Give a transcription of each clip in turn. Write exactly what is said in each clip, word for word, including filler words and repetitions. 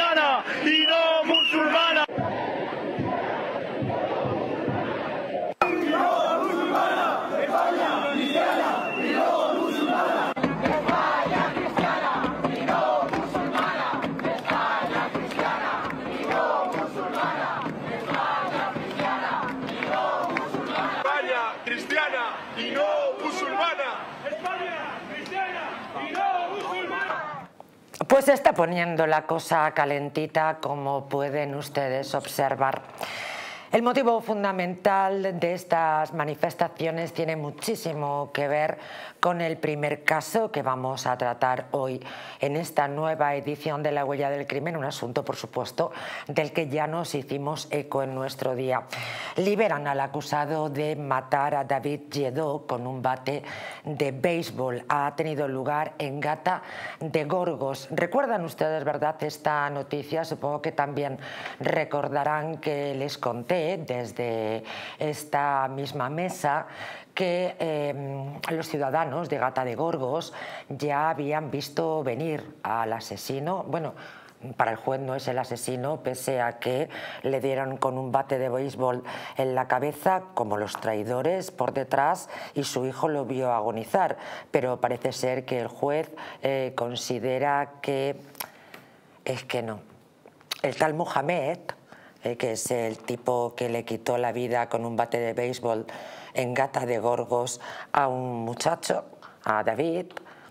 cristiana y no musulmana. Cristiana y no musulmana. España cristiana y no musulmana. Pues se está poniendo la cosa calentita, como pueden ustedes observar. El motivo fundamental de estas manifestaciones tiene muchísimo que ver con el primer caso que vamos a tratar hoy en esta nueva edición de La Huella del Crimen, un asunto, por supuesto, del que ya nos hicimos eco en nuestro día. Liberan al acusado de matar a David Lledó con un bate de béisbol. Ha tenido lugar en Gata de Gorgos. ¿Recuerdan ustedes, verdad, esta noticia? Supongo que también recordarán que les conté desde esta misma mesa que eh, los ciudadanos de Gata de Gorgos ya habían visto venir al asesino. Bueno, para el juez no es el asesino, pese a que le dieron con un bate de béisbol en la cabeza, como los traidores, por detrás, y su hijo lo vio agonizar. Pero parece ser que el juez eh, considera que es que no. El tal Mohamed, eh, que es el tipo que le quitó la vida con un bate de béisbol en Gata de Gorgos a un muchacho, a David,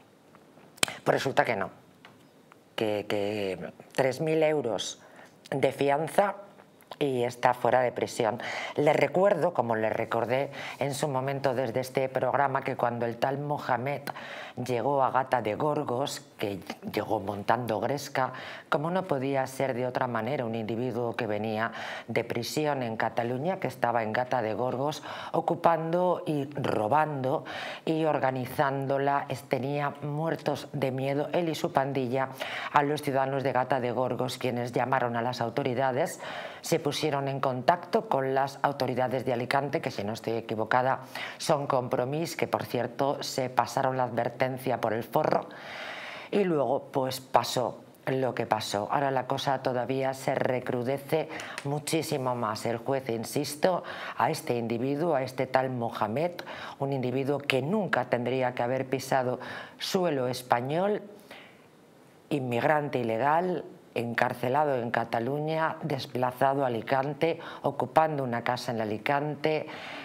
pues resulta que no, que, que tres mil euros de fianza y está fuera de prisión. Les recuerdo, como les recordé en su momento desde este programa, que cuando el tal Mohamed llegó a Gata de Gorgos, que llegó montando gresca, como no podía ser de otra manera, un individuo que venía de prisión en Cataluña, que estaba en Gata de Gorgos ocupando y robando y organizándola, tenía muertos de miedo él y su pandilla a los ciudadanos de Gata de Gorgos, quienes llamaron a las autoridades, se pusieron en contacto con las autoridades de Alicante, que si no estoy equivocada son Compromís, que por cierto se pasaron la advertencia por el forro, y luego pues pasó lo que pasó. Ahora la cosa todavía se recrudece muchísimo más. El juez, insisto, a este individuo, a este tal Mohamed, un individuo que nunca tendría que haber pisado suelo español, inmigrante ilegal, encarcelado en Cataluña, desplazado a Alicante, ocupando una casa en Alicante,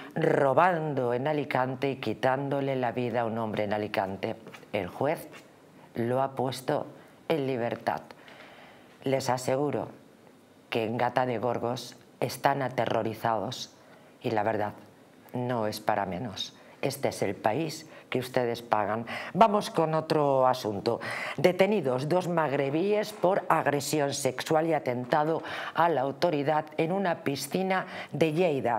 robando en Alicante y quitándole la vida a un hombre en Alicante. El juez lo ha puesto en libertad. Les aseguro que en Gata de Gorgos están aterrorizados y la verdad no es para menos. Este es el país que ustedes pagan. Vamos con otro asunto. Detenidos dos magrebíes por agresión sexual y atentado a la autoridad en una piscina de Lleida.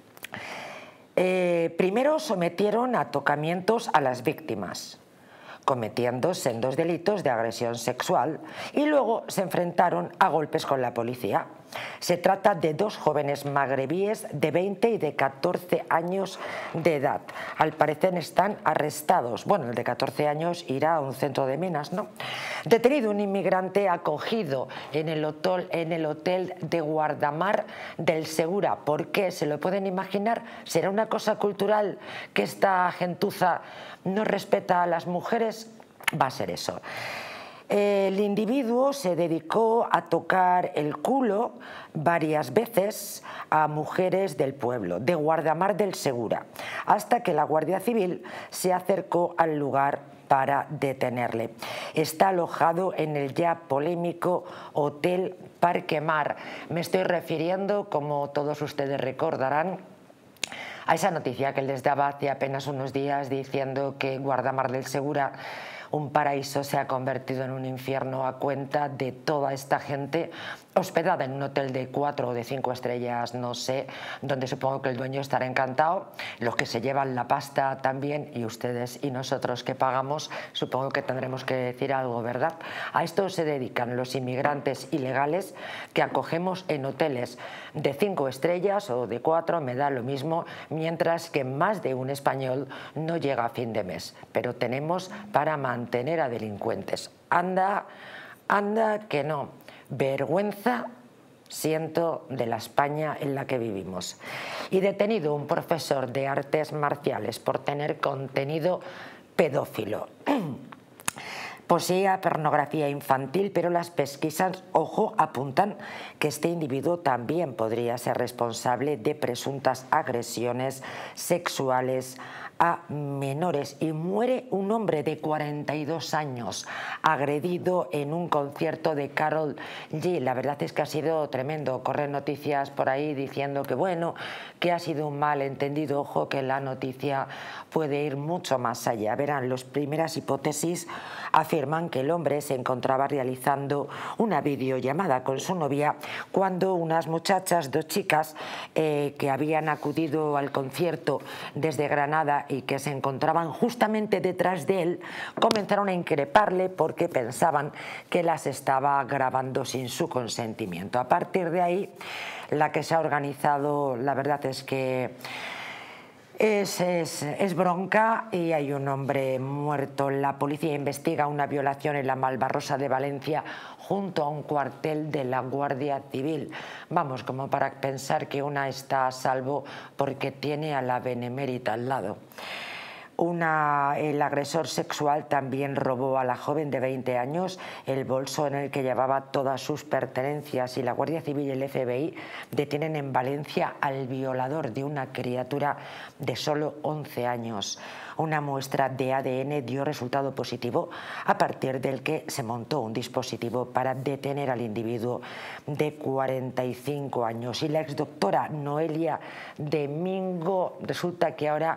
Eh, primero sometieron a tocamientos a las víctimas, cometiendo sendos delitos de agresión sexual, y luego se enfrentaron a golpes con la policía. Se trata de dos jóvenes magrebíes de veinte y de catorce años de edad. Al parecer están arrestados. Bueno, el de catorce años irá a un centro de menas, ¿no? Detenido un inmigrante acogido en el hotel, en el hotel de Guardamar del Segura. ¿Por qué? ¿Se lo pueden imaginar? ¿Será una cosa cultural que esta gentuza no respeta a las mujeres? Va a ser eso. El individuo se dedicó a tocar el culo varias veces a mujeres del pueblo, de Guardamar del Segura, hasta que la Guardia Civil se acercó al lugar para detenerle. Está alojado en el ya polémico Hotel Parque Mar. Me estoy refiriendo, como todos ustedes recordarán, a esa noticia que les daba hace apenas unos días diciendo que Guardamar del Segura, un paraíso, se ha convertido en un infierno a cuenta de toda esta gente hospedada en un hotel de cuatro o de cinco estrellas, no sé, donde supongo que el dueño estará encantado, los que se llevan la pasta también, y ustedes y nosotros que pagamos supongo que tendremos que decir algo, ¿verdad? A esto se dedican los inmigrantes ilegales que acogemos en hoteles de cinco estrellas o de cuatro, me da lo mismo, mientras que más de un español no llega a fin de mes, pero tenemos para mantener a delincuentes. Anda, anda que no. vergüenza siento de la España en la que vivimos. Y detenido un profesor de artes marciales por tener contenido pedófilo. Poseía pornografía infantil, pero las pesquisas, ojo, apuntan que este individuo también podría ser responsable de presuntas agresiones sexuales a menores. Y muere un hombre de cuarenta y dos años agredido en un concierto de Karol G. La verdad es que ha sido tremendo. Corren noticias por ahí diciendo que bueno, que ha sido un malentendido. Ojo, que la noticia puede ir mucho más allá. Verán, las primeras hipótesis afirman que el hombre se encontraba realizando una videollamada con su novia cuando unas muchachas, dos chicas eh, que habían acudido al concierto desde Granada y que se encontraban justamente detrás de él, comenzaron a increparle porque pensaban que las estaba grabando sin su consentimiento. A partir de ahí, la que se ha organizado, la verdad es que Es, es, es bronca y hay un hombre muerto. La policía investiga una violación en la Malvarrosa de Valencia junto a un cuartel de la Guardia Civil. Vamos, como para pensar que una está a salvo porque tiene a la Benemérita al lado. Una, el agresor sexual también robó a la joven de veinte años el bolso en el que llevaba todas sus pertenencias, y la Guardia Civil y el F B I detienen en Valencia al violador de una criatura de solo once años. Una muestra de A D N dio resultado positivo, a partir del que se montó un dispositivo para detener al individuo de cuarenta y cinco años. Y la exdoctora Noelia Domingo resulta que ahora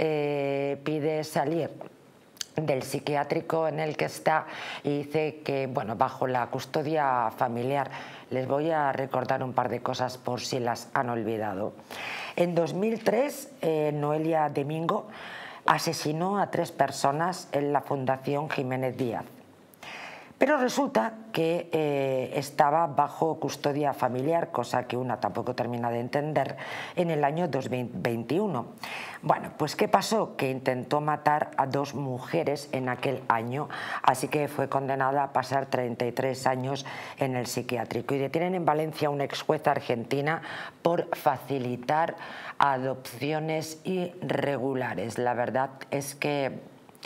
eh, pide salir del psiquiátrico en el que está y dice que, bueno, bajo la custodia familiar. Les voy a recordar un par de cosas por si las han olvidado. En dos mil tres, eh, Noelia Domingo asesinó a tres personas en la Fundación Jiménez Díaz. Pero resulta que eh, estaba bajo custodia familiar, cosa que una tampoco termina de entender, en el año dos mil veintiuno. Bueno, pues ¿qué pasó? Que intentó matar a dos mujeres en aquel año, así que fue condenada a pasar treinta y tres años en el psiquiátrico. Y detienen en Valencia a una ex jueza argentina por facilitar adopciones irregulares. La verdad es que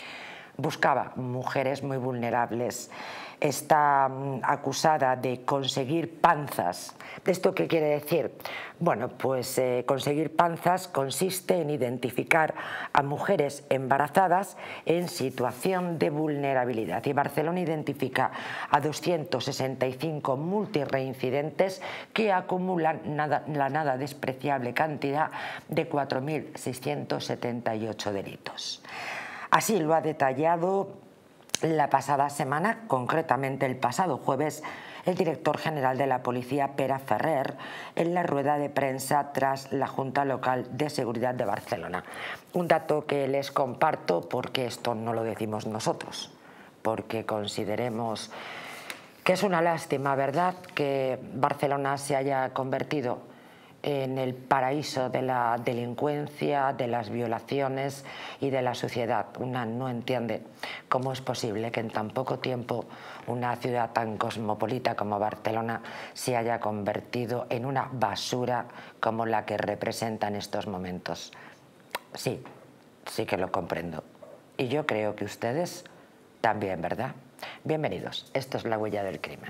buscaba mujeres muy vulnerables. Está acusada de conseguir panzas. ¿Esto qué quiere decir? Bueno, pues eh, conseguir panzas consiste en identificar a mujeres embarazadas en situación de vulnerabilidad. Y Barcelona identifica a doscientos sesenta y cinco multireincidentes que acumulan nada, la nada despreciable cantidad de cuatro mil seiscientos setenta y ocho delitos. Así lo ha detallado la pasada semana, concretamente el pasado jueves, el director general de la policía, Pere Ferrer, en la rueda de prensa tras la Junta Local de Seguridad de Barcelona. Un dato que les comparto porque esto no lo decimos nosotros, porque consideremos que es una lástima, ¿verdad?, que Barcelona se haya convertido en el paraíso de la delincuencia, de las violaciones y de la suciedad. Una no entiende cómo es posible que en tan poco tiempo una ciudad tan cosmopolita como Barcelona se haya convertido en una basura como la que representa en estos momentos. Sí, sí que lo comprendo. Y yo creo que ustedes también, ¿verdad? Bienvenidos. Esto es La Huella del Crimen.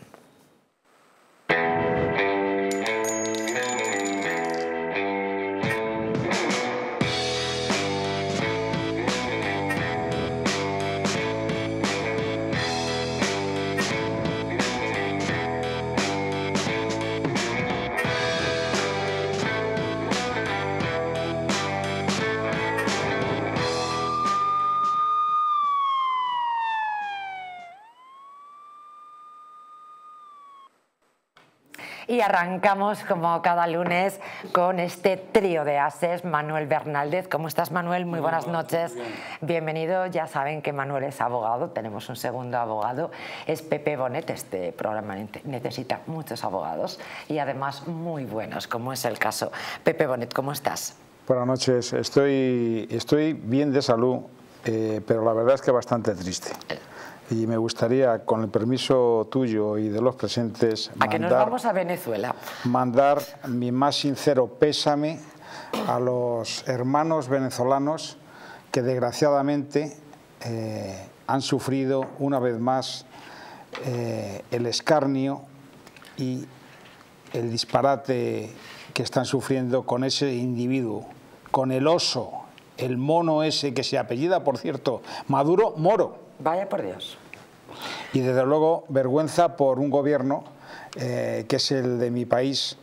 Y arrancamos como cada lunes con este trío de ases. Manuel Bernaldez, ¿cómo estás, Manuel? Muy buenas noches. Bienvenido. Ya saben que Manuel es abogado, tenemos un segundo abogado, es Pepe Bonet. Este programa necesita muchos abogados y además muy buenos, como es el caso. Pepe Bonet, ¿cómo estás? Buenas noches. Estoy, estoy bien de salud, eh, pero la verdad es que bastante triste. y me gustaría, con el permiso tuyo y de los presentes, ¿A que nos mandar, vamos a Venezuela? mandar mi más sincero pésame a los hermanos venezolanos que desgraciadamente eh, han sufrido una vez más eh, el escarnio y el disparate que están sufriendo con ese individuo, con el oso, el mono ese que se apellida, por cierto, Maduro Moro. Vaya por Dios. Y desde luego vergüenza por un gobierno eh, que es el de mi país,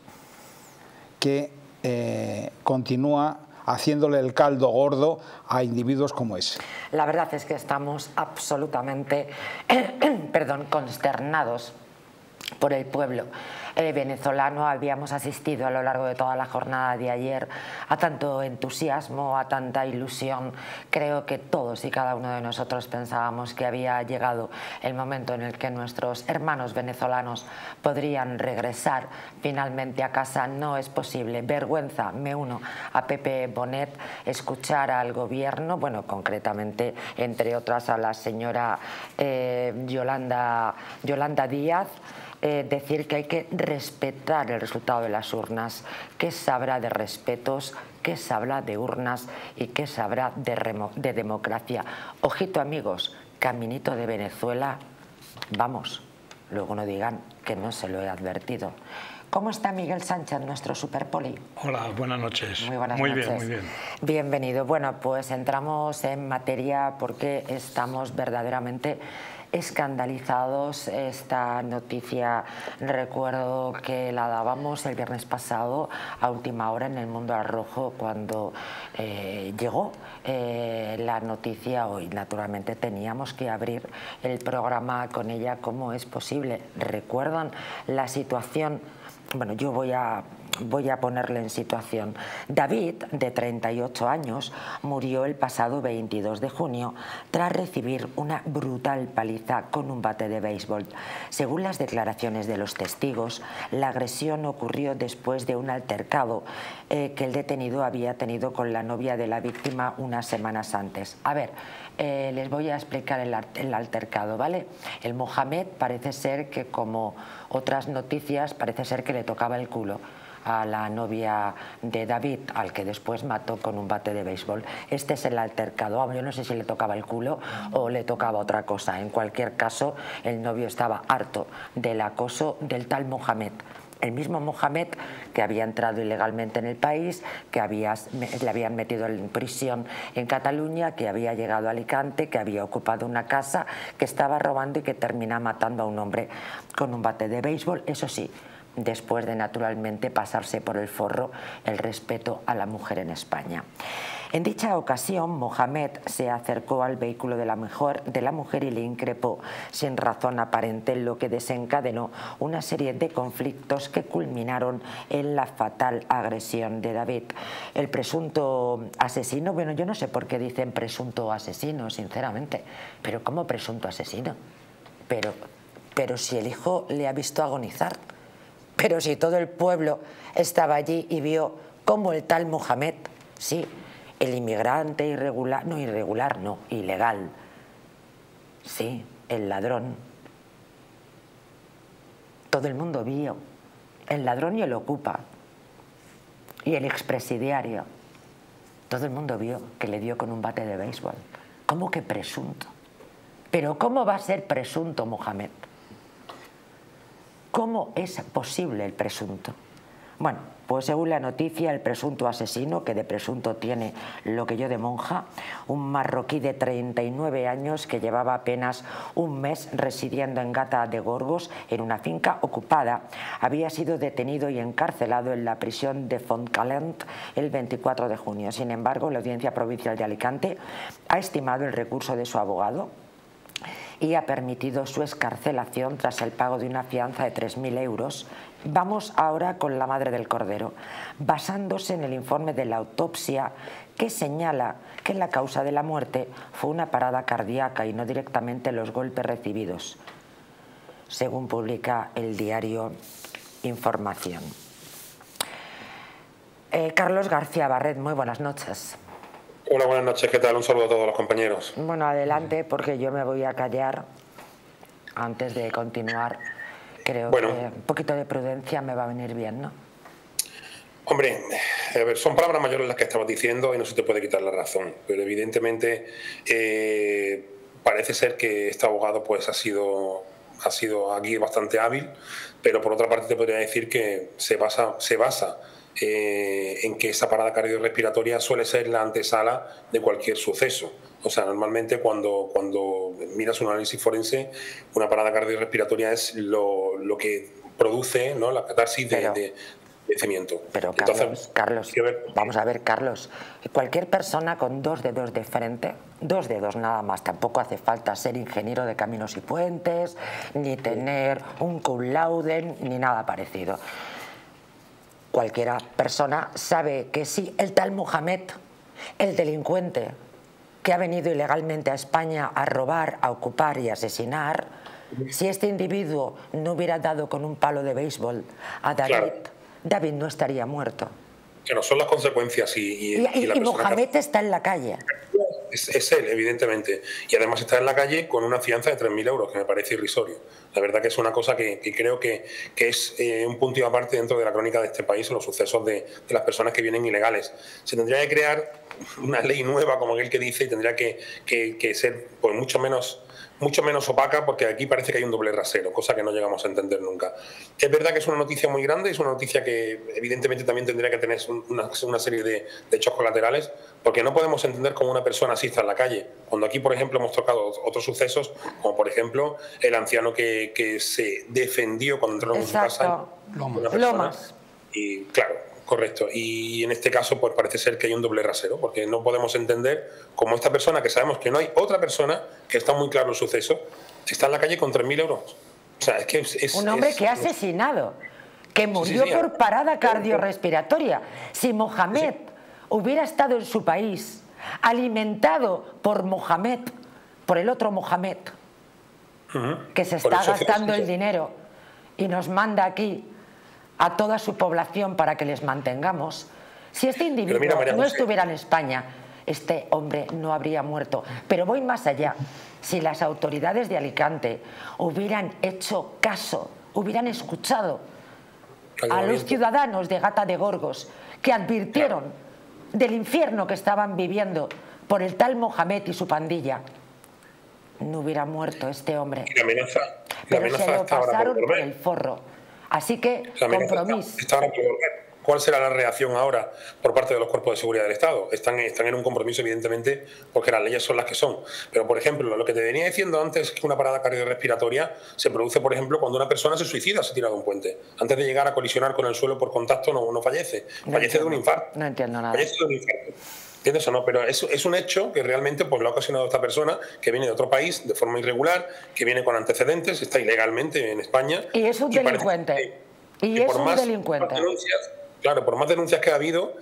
que eh, continúa haciéndole el caldo gordo a individuos como ese. La verdad es que estamos absolutamente perdón, consternados por el pueblo eh, venezolano. Habíamos asistido a lo largo de toda la jornada de ayer a tanto entusiasmo, a tanta ilusión. Creo que todos y cada uno de nosotros pensábamos que había llegado el momento en el que nuestros hermanos venezolanos podrían regresar finalmente a casa. No es posible. Vergüenza, me uno a Pepe Bonet, escuchar al gobierno, bueno, concretamente, entre otras, a la señora eh, Yolanda, Yolanda Díaz, Eh, decir que hay que respetar el resultado de las urnas. ¿Qué sabrá de respetos? ¿Qué sabrá de urnas? ¿Y qué sabrá de, de democracia? Ojito, amigos, caminito de Venezuela, vamos, luego no digan que no se lo he advertido. ¿Cómo está Miguel Sánchez, nuestro superpoli? Hola, buenas noches. Muy buenas muy noches. Bien, muy bien. Bienvenido. Bueno, pues entramos en materia porque estamos verdaderamente escandalizados. Esta noticia recuerdo que la dábamos el viernes pasado a última hora en El Mundo al Rojo, cuando eh, llegó eh, la noticia. Hoy naturalmente teníamos que abrir el programa con ella. ¿Cómo es posible? ¿Recuerdan la situación? Bueno, yo voy a, voy a ponerle en situación. David, de treinta y ocho años, murió el pasado veintidós de junio tras recibir una brutal paliza con un bate de béisbol. Según las declaraciones de los testigos, la agresión ocurrió después de un altercado eh, que el detenido había tenido con la novia de la víctima unas semanas antes. A ver, eh, les voy a explicar el, el altercado, ¿vale? El Mohamed parece ser que, como otras noticias, parece ser que le tocaba el culo a la novia de David, al que después mató con un bate de béisbol. Este es el altercado. Yo no sé si le tocaba el culo o le tocaba otra cosa. En cualquier caso, el novio estaba harto del acoso del tal Mohamed. El mismo Mohamed que había entrado ilegalmente en el país, que había, le habían metido en prisión en Cataluña, que había llegado a Alicante, que había ocupado una casa, que estaba robando y que termina matando a un hombre con un bate de béisbol. Eso sí, después de naturalmente pasarse por el forro el respeto a la mujer en España. En dicha ocasión, Mohamed se acercó al vehículo de la, mujer, de la mujer y le increpó sin razón aparente, lo que desencadenó una serie de conflictos que culminaron en la fatal agresión de David. El presunto asesino, bueno, yo no sé por qué dicen presunto asesino, sinceramente, pero ¿cómo presunto asesino? Pero, pero si el hijo le ha visto agonizar, pero si todo el pueblo estaba allí y vio cómo el tal Mohamed, sí, el inmigrante irregular, no irregular, no, ilegal, sí, el ladrón, todo el mundo vio, el ladrón y el ocupa, y el expresidiario, todo el mundo vio que le dio con un bate de béisbol. ¿Cómo que presunto? Pero ¿cómo va a ser presunto Mohamed? ¿Cómo es posible el presunto? Bueno, pues según la noticia, el presunto asesino, que de presunto tiene lo que yo de monja, un marroquí de treinta y nueve años que llevaba apenas un mes residiendo en Gata de Gorgos, en una finca ocupada, había sido detenido y encarcelado en la prisión de Fontcalent el veinticuatro de junio. Sin embargo, la Audiencia Provincial de Alicante ha estimado el recurso de su abogado y ha permitido su excarcelación tras el pago de una fianza de tres mil euros. Vamos ahora con la madre del cordero, basándose en el informe de la autopsia que señala que la causa de la muerte fue una parada cardíaca y no directamente los golpes recibidos, según publica el diario Información. Eh, Carlos García Barret, muy buenas noches. Hola, buenas noches, ¿qué tal? Un saludo a todos los compañeros. Bueno, adelante, porque yo me voy a callar antes de continuar, creo Bueno. que un poquito de prudencia me va a venir bien, ¿no? Hombre, a ver, son palabras mayores las que estabas diciendo y no se te puede quitar la razón, pero evidentemente eh, parece ser que este abogado pues ha sido, ha sido aquí bastante hábil, pero por otra parte te podría decir que se basa, se basa eh, en que esa parada cardiorrespiratoria suele ser la antesala de cualquier suceso. O sea, normalmente cuando, cuando miras un análisis forense, una parada cardiorrespiratoria es lo, lo que produce, ¿no?, la catarsis de, Pero... de Cimiento. Pero Carlos, Entonces, Carlos, vamos a ver, Carlos, cualquier persona con dos dedos de frente, dos dedos nada más, tampoco hace falta ser ingeniero de caminos y puentes, ni tener un cum laude, ni nada parecido. Cualquiera persona sabe que si el tal Mohamed, el delincuente que ha venido ilegalmente a España a robar, a ocupar y asesinar, si este individuo no hubiera dado con un palo de béisbol a David, claro, David no estaría muerto. Claro, son las consecuencias y... Y, y, y, y, la y Mohamed que... está en la calle. Es, es él, evidentemente. Y además está en la calle con una fianza de tres mil euros, que me parece irrisorio. La verdad que es una cosa que, que creo que, que es eh, un punto y aparte dentro de la crónica de este país, en los sucesos de, de las personas que vienen ilegales. Se tendría que crear una ley nueva, como aquel que dice, y tendría que, que, que ser pues, mucho menos... mucho menos opaca, porque aquí parece que hay un doble rasero, cosa que no llegamos a entender nunca. Es verdad que es una noticia muy grande, es una noticia que evidentemente también tendría que tener una, una serie de, de hechos colaterales, porque no podemos entender cómo una persona así está en la calle. Cuando aquí, por ejemplo, hemos tocado otros sucesos, como por ejemplo el anciano que, que se defendió cuando entró en su casa. Lomas. Lomas. Y claro, correcto. Y en este caso, pues parece ser que hay un doble rasero, porque no podemos entender cómo esta persona, que sabemos que no hay otra persona, que está muy claro el suceso, está en la calle con tres mil euros. O sea, es que es, es, un hombre es, que ha asesinado, que murió sí, sí, sí. por parada cardiorrespiratoria. Si Mohamed sí. hubiera estado en su país, alimentado por Mohamed, por el otro Mohamed, uh-huh. que se está gastando el dinero y nos manda aquí a toda su población para que les mantengamos, si este individuo mira, María, no estuviera en España, este hombre no habría muerto. Pero voy más allá. Si las autoridades de Alicante hubieran hecho caso, hubieran escuchado a los ciudadanos de Gata de Gorgos, que advirtieron claro. del infierno que estaban viviendo por el tal Mohamed y su pandilla, no hubiera muerto este hombre. La amenaza, la Pero amenaza se lo pasaron por el forro. Así que, compromiso. Está, está ¿Cuál será la reacción ahora por parte de los cuerpos de seguridad del Estado? Están, están en un compromiso, evidentemente, porque las leyes son las que son. Pero, por ejemplo, lo que te venía diciendo antes es que una parada cardiorrespiratoria se produce, por ejemplo, cuando una persona se suicida, se tira de un puente. Antes de llegar a colisionar con el suelo por contacto, no, no fallece. No fallece entiendo, de un infarto. No entiendo nada. Fallece de un infarto. ¿Entiendes o no? Pero es, es un hecho que realmente pues, lo ha ocasionado esta persona que viene de otro país de forma irregular, que viene con antecedentes, está ilegalmente en España. Y es un y delincuente. Que, y es un más, delincuente. Denuncias, claro, por más denuncias que ha habido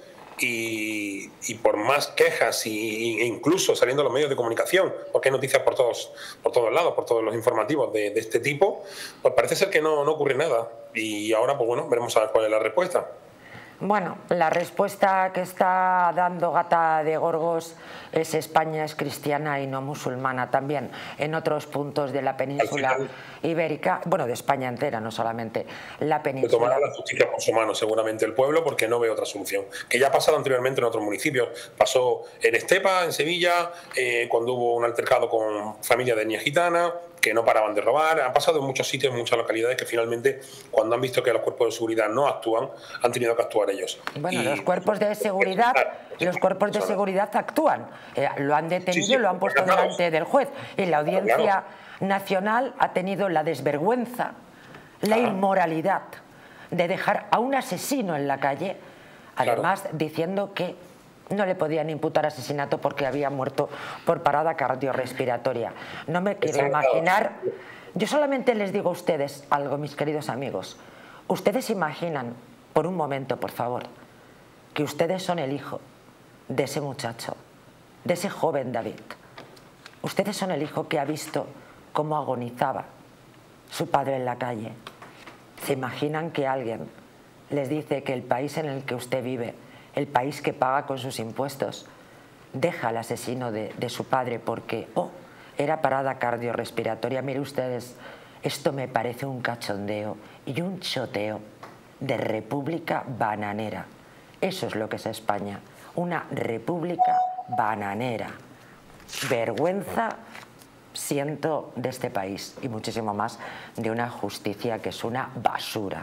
y, y por más quejas y, e incluso saliendo a los medios de comunicación, porque hay noticias por todos, por todos lados, por todos los informativos de, de este tipo, pues parece ser que no, no ocurre nada. Y ahora, pues bueno, veremos a ver cuál es la respuesta. Bueno, la respuesta que está dando Gata de Gorgos es España es cristiana y no musulmana también. En otros puntos de la península ibérica, bueno, de España entera, no solamente la península. Tomará la justicia por su mano seguramente el pueblo, porque no ve otra solución. Que ya ha pasado anteriormente en otros municipios. Pasó en Estepa, en Sevilla, eh, cuando hubo un altercado con familia de etnia gitana, que no paraban de robar. Ha pasado en muchos sitios, en muchas localidades, que finalmente, cuando han visto que los cuerpos de seguridad no actúan, han tenido que actuar ellos. Bueno, y, los cuerpos de seguridad, los cuerpos de seguridad actúan. Eh, lo han detenido sí, sí, y lo han puesto delante del juez. Y la Audiencia claro. Nacional ha tenido la desvergüenza, la ah. inmoralidad de dejar a un asesino en la calle, además claro. diciendo que no le podían imputar asesinato porque había muerto por parada cardiorrespiratoria. No me quiero imaginar. Yo solamente les digo a ustedes algo, mis queridos amigos. Ustedes imaginan, por un momento, por favor, que ustedes son el hijo de ese muchacho, de ese joven David. Ustedes son el hijo que ha visto cómo agonizaba su padre en la calle. ¿Se imaginan que alguien les dice que el país en el que usted vive, el país que paga con sus impuestos, deja al asesino de, de su padre porque, oh, era parada cardiorrespiratoria? Mire ustedes, Esto me parece un cachondeo y un choteo de república bananera. Eso es lo que es España, una república bananera. Vergüenza siento de este país y muchísimo más de una justicia que es una basura.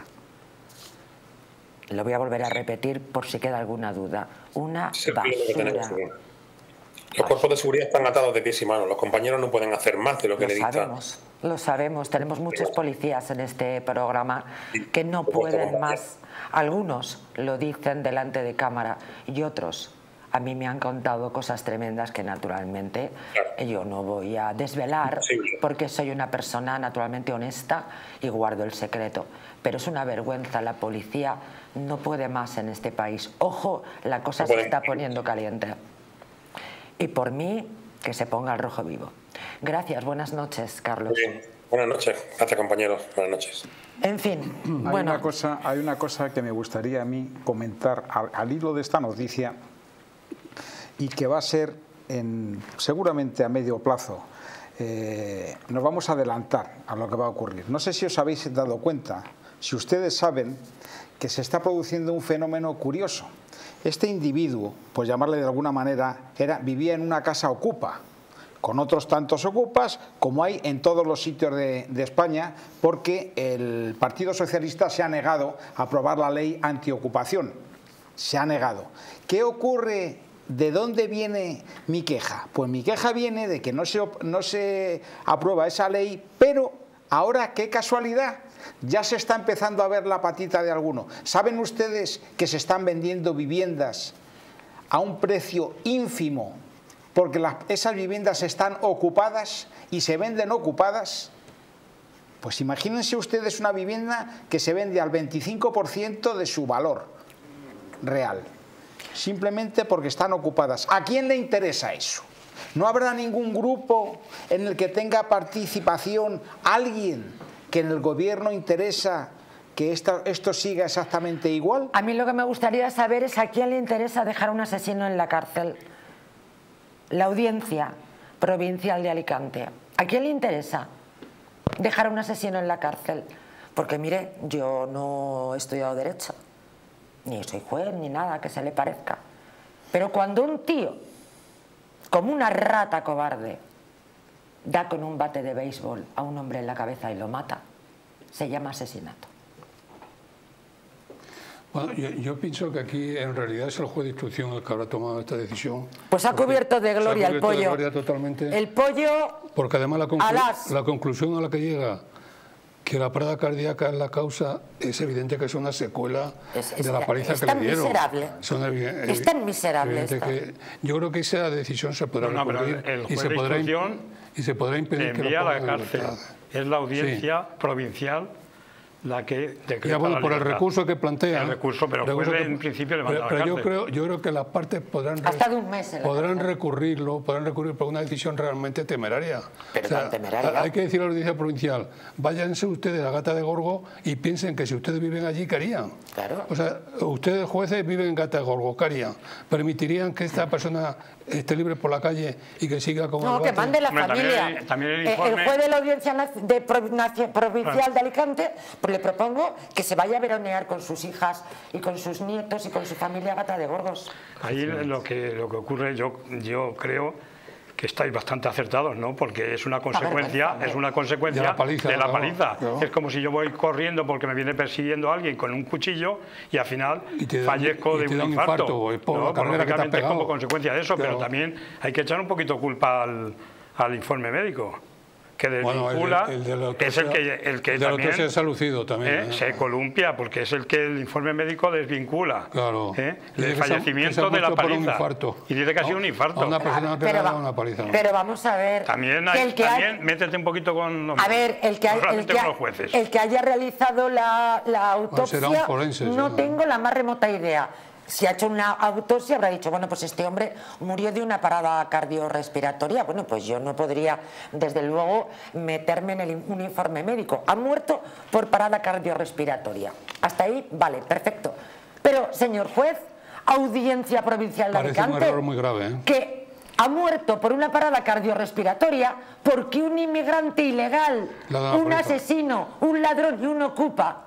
Lo voy a volver a repetir por si queda alguna duda. Una basura. Los cuerpos de seguridad están atados de pies y manos. Los compañeros no pueden hacer más de lo que Lo le dicta. sabemos, lo sabemos. Tenemos muchos policías en este programa que no pueden más. Algunos lo dicen delante de cámara y otros a mí me han contado cosas tremendas que naturalmente yo no voy a desvelar porque soy una persona naturalmente honesta y guardo el secreto. Pero es una vergüenza, la policía no puede más en este país. Ojo, la cosa se está poniendo caliente. Y por mí, que se ponga el rojo vivo. Gracias, buenas noches, Carlos. Muy bien. Buenas noches, gracias compañeros, buenas noches. En fin, hay bueno. Una cosa, hay una cosa que me gustaría a mí comentar al, al hilo de esta noticia y que va a ser en, seguramente a medio plazo. Eh, nos vamos a adelantar a lo que va a ocurrir. No sé si os habéis dado cuenta, si ustedes saben que se está produciendo un fenómeno curioso. Este individuo, pues llamarle de alguna manera, era, vivía en una casa ocupa, con otros tantos ocupas, como hay en todos los sitios de, de España, porque el Partido Socialista se ha negado a aprobar la ley antiocupación. Se ha negado. ¿Qué ocurre? ¿De dónde viene mi queja? Pues mi queja viene de que no se, no se aprueba esa ley, pero ahora, qué casualidad, ya se está empezando a ver la patita de alguno. ¿Saben ustedes que se están vendiendo viviendas a un precio ínfimo porque las, esas viviendas están ocupadas y se venden ocupadas? Pues imagínense ustedes una vivienda que se vende al veinticinco por ciento de su valor real, simplemente porque están ocupadas. ¿A quién le interesa eso? ¿No habrá ningún grupo en el que tenga participación alguien que en el gobierno interesa que esta, esto siga exactamente igual? A mí lo que me gustaría saber es a quién le interesa dejar a un asesino en la cárcel. La Audiencia Provincial de Alicante. ¿A quién le interesa dejar a un asesino en la cárcel? Porque mire, yo no he estudiado Derecho, ni soy juez, ni nada que se le parezca. Pero cuando un tío, como una rata cobarde, da con un bate de béisbol a un hombre en la cabeza y lo mata, se llama asesinato. Bueno, yo, yo pienso que aquí en realidad es el juez de instrucción el que habrá tomado esta decisión. Pues ha cubierto de gloria el pollo. De gloria totalmente, el pollo. Porque además la, conclu alas. la conclusión a la que llega, que la parada cardíaca es la causa, es evidente que es una secuela es, es, de la paliza es que le dieron. Miserable. Son es tan miserable. Esto. Que yo creo que esa decisión se podrá no, no, recurrir y, se podrá y se podrá impedir que envía lo a la cárcel. Es la audiencia sí. provincial la que decreta ya, bueno, la por el recurso que plantea. El recurso, pero recurso que, en principio le manda pero, a la pero cárcel. yo creo, yo creo que las partes podrán, hasta de un mes en la podrán recurrirlo, podrán recurrir por una decisión realmente temeraria. Pero o sea, tan temeraria. Hay que decir a la audiencia provincial, váyanse ustedes a Gata de Gorgo y piensen que si ustedes viven allí, ¿qué harían? Claro. O sea, ustedes jueces viven en Gata de Gorgo, ¿qué harían? ¿Permitirían que esta persona esté libre por la calle y que siga con no, el que mande la Hombre, familia. También el, también el, informe... el juez de la audiencia de provincial claro. de Alicante, pues le propongo que se vaya a veronear con sus hijas y con sus nietos y con su familia a Gata de Gorgos. Ahí lo que, lo que ocurre, yo, yo creo que estáis bastante acertados, ¿no? Porque es una consecuencia, es una consecuencia de la paliza. De la ¿no? paliza. ¿no? Es como si yo voy corriendo porque me viene persiguiendo alguien con un cuchillo y al final y dan, fallezco de un, un infarto. infarto por ¿no? la carrera que te has pegado. Es como consecuencia de eso, claro. Pero también hay que echar un poquito culpa al, al informe médico. Que desvincula, bueno, el de, el de la es el que, el que el de también la se ha lucido también. ¿eh? ¿Eh? Se columpia, porque es el que el informe médico desvincula. Claro. ¿eh? El fallecimiento de la paliza. Y dice que ha sido un infarto. A una persona que pero, ha dado una paliza. ¿no? Pero vamos a ver. También, hay, el que también hay, métete un poquito con los, a ver, el que, hay, el, que con los jueces. el que haya realizado la, la autopsia, será un forense, no sí, tengo la más remota idea. Si ha hecho una autopsia habrá dicho, bueno, pues este hombre murió de una parada cardiorrespiratoria. Bueno, pues yo no podría, desde luego, meterme en el, un informe médico. Ha muerto por parada cardiorrespiratoria. Hasta ahí, vale, perfecto. Pero, señor juez, Audiencia Provincial de Parece Alicante, un error muy grave, ¿eh? que ha muerto por una parada cardiorrespiratoria porque un inmigrante ilegal, un asesino, un ladrón y un ocupa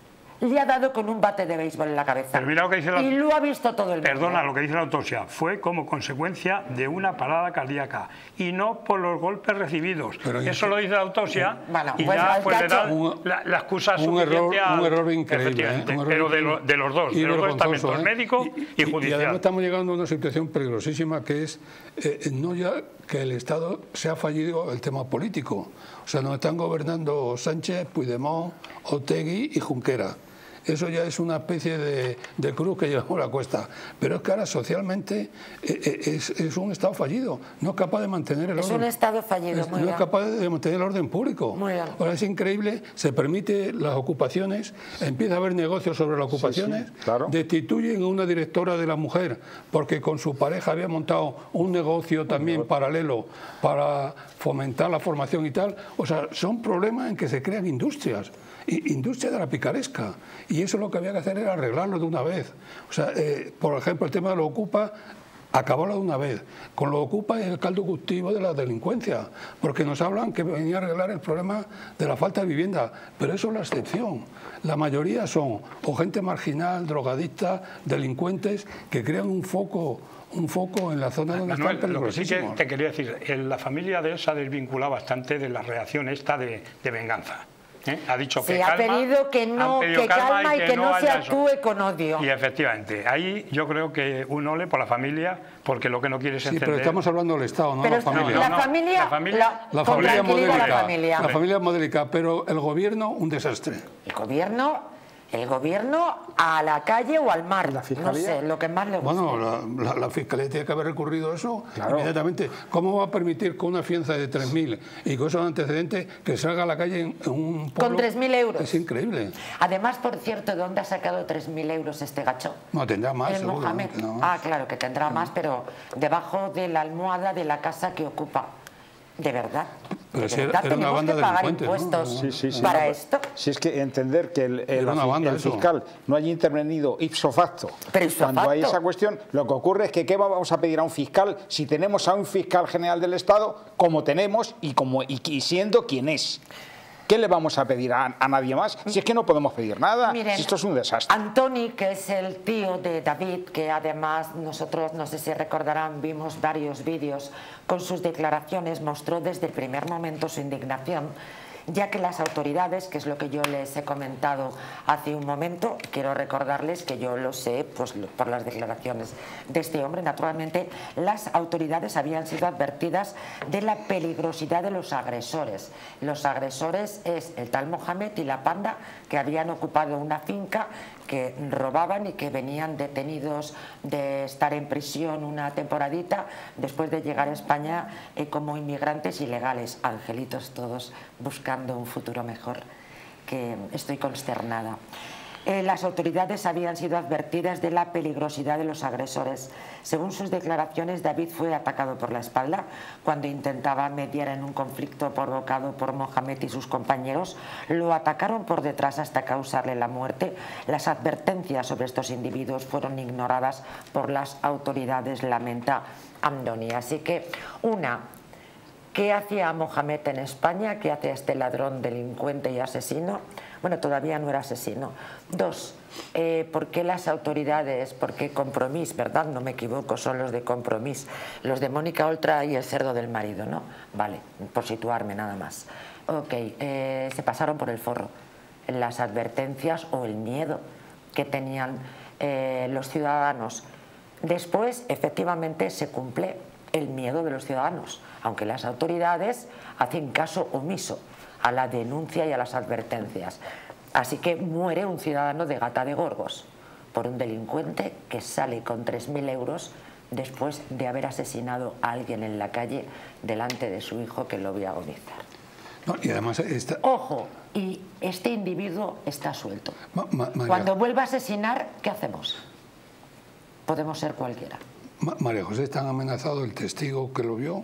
le ha dado con un bate de béisbol en la cabeza. Pero mira lo que dice la... Y lo ha visto todo el mundo. Perdona, lo que dice la autopsia fue como consecuencia de una parada cardíaca y no por los golpes recibidos. Pero eso lo dice la autopsia bueno, y pues ya pues le dan un, la, la excusa un error, a... un error increíble, ¿eh? Un error pero de, lo, de los dos, de los dos estamentos, ¿eh? médico y, y judicial. Y además estamos llegando a una situación peligrosísima que es eh, no ya que el Estado se ha fallido el tema político. O sea, nos están gobernando Sánchez, Puigdemont, Otegi y Junquera. Eso ya es una especie de, de cruz que llevamos a la cuesta. Pero es que ahora socialmente es, es un Estado fallido, no es capaz de mantener el orden. Es un Estado fallido, es, muy No bien. es capaz de mantener el orden público. Muy bien. Ahora es increíble, se permite las ocupaciones, empieza a haber negocios sobre las ocupaciones, sí, sí, claro. Destituyen a una directora de la mujer porque con su pareja había montado un negocio también un paralelo para fomentar la formación y tal. O sea, son problemas en que se crean industrias. Industria de la picaresca, y eso lo que había que hacer era arreglarlo de una vez. O sea, eh, por ejemplo, el tema de lo ocupa, acabarlo de una vez. Con lo ocupa es el caldo cultivo de la delincuencia, porque nos hablan que venía a arreglar el problema de la falta de vivienda, pero eso es la excepción. La mayoría son o gente marginal, drogadicta, delincuentes, que crean un foco un foco en la zona donde Manuel, están lo que sí que peligrosísimos. te quería decir, la familia de él se ha desvinculado bastante de la reacción esta de, de venganza. ¿Eh? Ha dicho que sí, calma, ha pedido que no, pedido que calma y que, que no, no se actúe eso. Con odio. Y efectivamente, ahí yo creo que un ole por la familia, porque lo que no quiere es sí, encender... pero estamos hablando del Estado, no pero la familia. La, no, no, familia, la familia, la, la familia modélica, la familia. La familia modélica, pero el gobierno un desastre. El gobierno... El gobierno a la calle o al mar, ¿La fiscalía? No sé, lo que más le gusta. Bueno, la, la, la Fiscalía tiene que haber recurrido a eso claro. inmediatamente. ¿Cómo va a permitir con una fianza de tres mil y con esos antecedentes que salga a la calle en, en un pueblo? Con tres mil euros. Es increíble. Además, por cierto, ¿de dónde ha sacado tres mil euros este gacho? No, tendrá más, El seguro. Mohamed. No. Ah, claro, que tendrá más, pero debajo de la almohada de la casa que ocupa. ¿De verdad? Pero ¿De si verdad era una tenemos banda que pagar delincuente, impuestos ¿no? Sí, sí, sí. para esto? Si es que entender que el, el, una banda, el fiscal no haya intervenido ipso facto, Pero ipso cuando facto. hay esa cuestión, lo que ocurre es que ¿qué vamos a pedir a un fiscal si tenemos a un fiscal general del Estado como tenemos y, como, y, y siendo quien es? ¿Qué le vamos a pedir a, a nadie más? Si es que no podemos pedir nada, Miren, si esto es un desastre. Antoni, que es el tío de David, que además nosotros, no sé si recordarán, vimos varios vídeos con sus declaraciones, mostró desde el primer momento su indignación, ya que las autoridades, que es lo que yo les he comentado hace un momento, quiero recordarles que yo lo sé pues, por las declaraciones de este hombre, naturalmente las autoridades habían sido advertidas de la peligrosidad de los agresores. Los agresores es el tal Mohamed y la panda, que habían ocupado una finca, que robaban y que venían detenidos de estar en prisión una temporadita después de llegar a España eh, como inmigrantes ilegales, angelitos todos buscando un futuro mejor, que estoy consternada. Eh, las autoridades habían sido advertidas de la peligrosidad de los agresores. Según sus declaraciones, David fue atacado por la espalda cuando intentaba mediar en un conflicto provocado por Mohamed y sus compañeros. Lo atacaron por detrás hasta causarle la muerte. Las advertencias sobre estos individuos fueron ignoradas por las autoridades, lamenta Andoni. Así que, una, ¿qué hacía Mohamed en España? ¿Qué hace este ladrón, delincuente y asesino? Bueno, todavía no era asesino. Dos, eh, ¿por qué las autoridades, por qué Compromís, verdad? No me equivoco, son los de Compromís, los de Mónica Oltra y el cerdo del marido, ¿no? Vale, por situarme nada más. Ok, eh, se pasaron por el forro las advertencias o el miedo que tenían eh, los ciudadanos. Después, efectivamente, se cumple el miedo de los ciudadanos, aunque las autoridades hacen caso omiso a la denuncia y a las advertencias. Así que muere un ciudadano de Gata de Gorgos por un delincuente que sale con tres mil euros después de haber asesinado a alguien en la calle delante de su hijo que lo vio agonizar. No, y además esta... Ojo, y este individuo está suelto. Ma, ma, María, Cuando vuelva a asesinar, ¿qué hacemos? Podemos ser cualquiera. Ma, María José, está amenazado el testigo que lo vio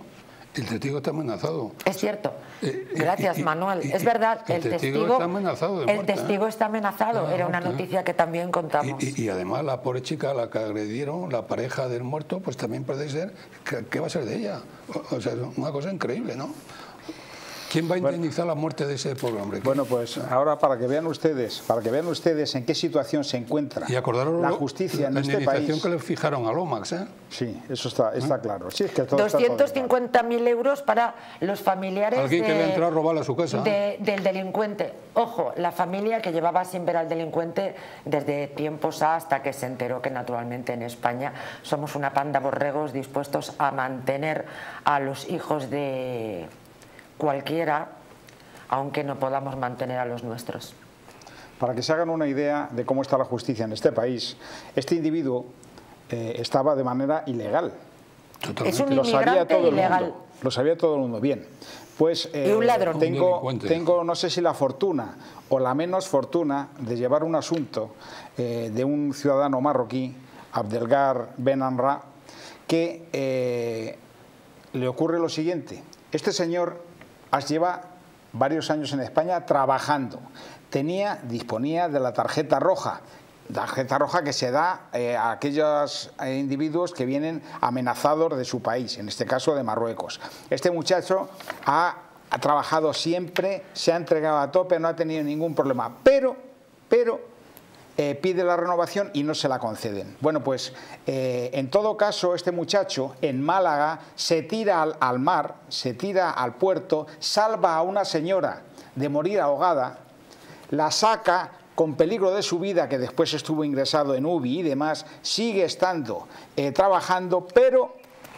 El testigo está amenazado. Es cierto. Eh, Gracias, y, Manuel. Y, es verdad, el, el testigo, testigo está amenazado de muerte, El testigo ¿eh? está amenazado. Ah, Era una okay. noticia que también contamos. Y, y, y además la pobre chica a la que agredieron, la pareja del muerto, pues también puede ser, ¿qué, qué va a ser de ella? O, o sea, es una cosa increíble, ¿no? ¿Quién va a indemnizar bueno, la muerte de ese pobre hombre? Bueno, pues ahora para que vean ustedes, para que vean ustedes en qué situación se encuentra y acordaron la justicia la, en la este país. que le fijaron a Lomax, ¿eh? Sí, eso está, está ¿Eh? claro. Sí, es que todo doscientos cincuenta mil euros para los familiares Alguien de, que le entró a robar a su casa. De, del delincuente. Ojo, la familia que llevaba sin ver al delincuente desde tiempos hasta que se enteró que naturalmente en España somos una panda borregos dispuestos a mantener a los hijos de cualquiera, aunque no podamos mantener a los nuestros. Para que se hagan una idea de cómo está la justicia en este país, este individuo eh, estaba de manera ilegal. Totalmente. Es un lo sabía todo ilegal. El mundo, lo sabía todo el mundo. Bien, pues eh, y un ladrón. Tengo, tengo, no sé si la fortuna o la menos fortuna de llevar un asunto eh, de un ciudadano marroquí, Abdelgar Ben Amra, que eh, le ocurre lo siguiente. Este señor lleva varios años en España trabajando. Tenía, disponía de la tarjeta roja, tarjeta roja que se da eh, a aquellos eh, individuos que vienen amenazados de su país, en este caso de Marruecos. Este muchacho ha, ha trabajado siempre, se ha entregado a tope, no ha tenido ningún problema, pero, pero eh, pide la renovación y no se la conceden. Bueno, pues eh, en todo caso este muchacho en Málaga se tira al, al mar, se tira al puerto, salva a una señora de morir ahogada, la saca con peligro de su vida, que después estuvo ingresado en U B I y demás, sigue estando eh, trabajando, pero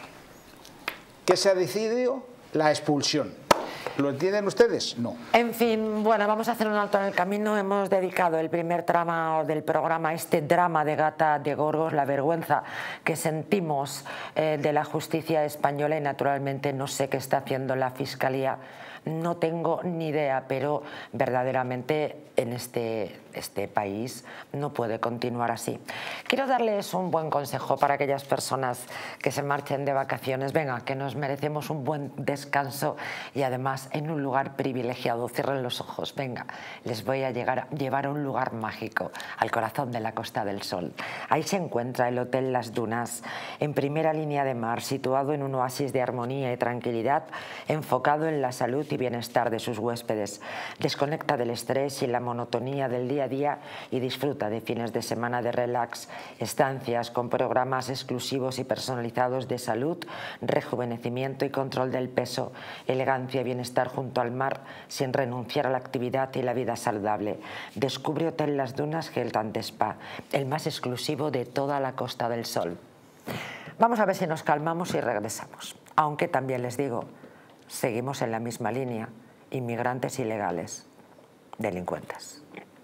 que se ha decidido la expulsión. ¿Lo entienden ustedes? No. En fin, bueno, vamos a hacer un alto en el camino. Hemos dedicado el primer tramo del programa a este drama de Gata de Gorgos, la vergüenza que sentimos eh, de la justicia española, y naturalmente no sé qué está haciendo la Fiscalía. No tengo ni idea, pero verdaderamente en este, este país no puede continuar así. Quiero darles un buen consejo para aquellas personas que se marchen de vacaciones. Venga, que nos merecemos un buen descanso y además en un lugar privilegiado. Cierren los ojos, venga, les voy a llegar, llevar a un lugar mágico, al corazón de la Costa del Sol. Ahí se encuentra el Hotel Las Dunas, en primera línea de mar, situado en un oasis de armonía y tranquilidad, enfocado en la salud y bienestar de sus huéspedes. Desconecta del estrés y la monotonía del día a día y disfruta de fines de semana de relax, estancias con programas exclusivos y personalizados de salud, rejuvenecimiento y control del peso, elegancia y bienestar junto al mar sin renunciar a la actividad y la vida saludable. Descubre Hotel Las Dunas Health and Spa, el más exclusivo de toda la Costa del Sol. Vamos a ver si nos calmamos y regresamos. Aunque también les digo, seguimos en la misma línea, inmigrantes ilegales, delincuentes.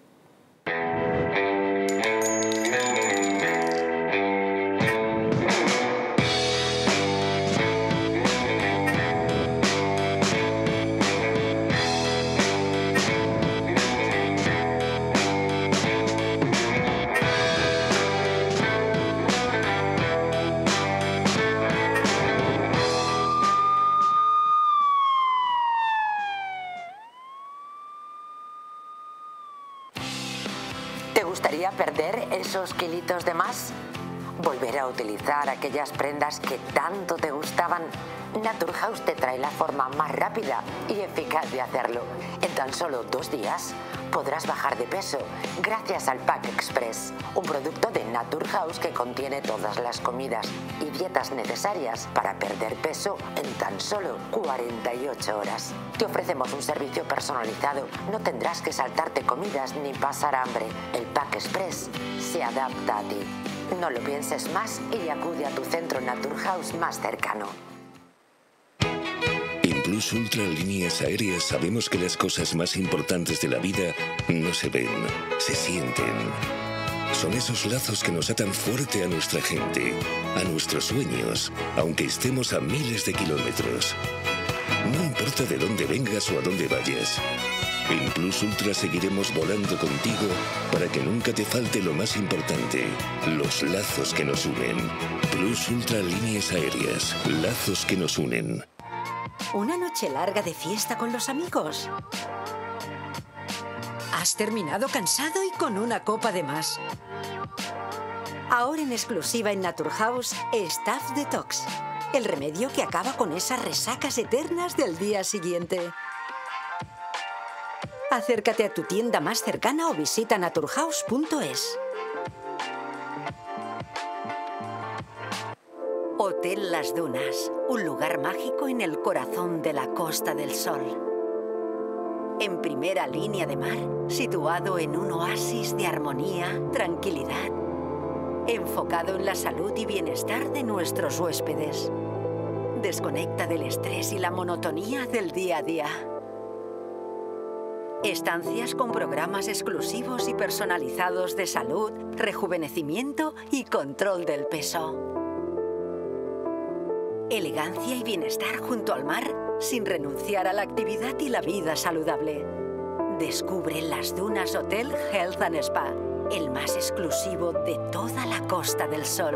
¿Te gustaría perder esos kilitos de más? ¿Volver a utilizar aquellas prendas que tanto te gustaban? Naturhaus te trae la forma más rápida y eficaz de hacerlo. En tan solo dos días podrás bajar de peso gracias al Pack Express, un producto de Naturhaus que contiene todas las comidas y dietas necesarias para perder peso en tan solo cuarenta y ocho horas. Te ofrecemos un servicio personalizado, no tendrás que saltarte comidas ni pasar hambre. El Pack Express se adapta a ti. No lo pienses más y acude a tu centro Naturhaus más cercano. En Plus Ultra Líneas Aéreas sabemos que las cosas más importantes de la vida no se ven, se sienten. Son esos lazos que nos atan fuerte a nuestra gente, a nuestros sueños, aunque estemos a miles de kilómetros. No importa de dónde vengas o a dónde vayas. En Plus Ultra seguiremos volando contigo para que nunca te falte lo más importante, los lazos que nos unen. Plus Ultra Líneas Aéreas, lazos que nos unen. ¿Una noche larga de fiesta con los amigos? ¿Has terminado cansado y con una copa de más? Ahora en exclusiva en Naturhaus, Staff Detox. El remedio que acaba con esas resacas eternas del día siguiente. Acércate a tu tienda más cercana o visita naturhaus punto es. Hotel Las Dunas, un lugar mágico en el corazón de la Costa del Sol. En primera línea de mar, situado en un oasis de armonía, tranquilidad, enfocado en la salud y bienestar de nuestros huéspedes. Desconecta del estrés y la monotonía del día a día. Estancias con programas exclusivos y personalizados de salud, rejuvenecimiento y control del peso. Elegancia y bienestar junto al mar, sin renunciar a la actividad y la vida saludable. Descubre Las Dunas Hotel Health and Spa, el más exclusivo de toda la Costa del Sol.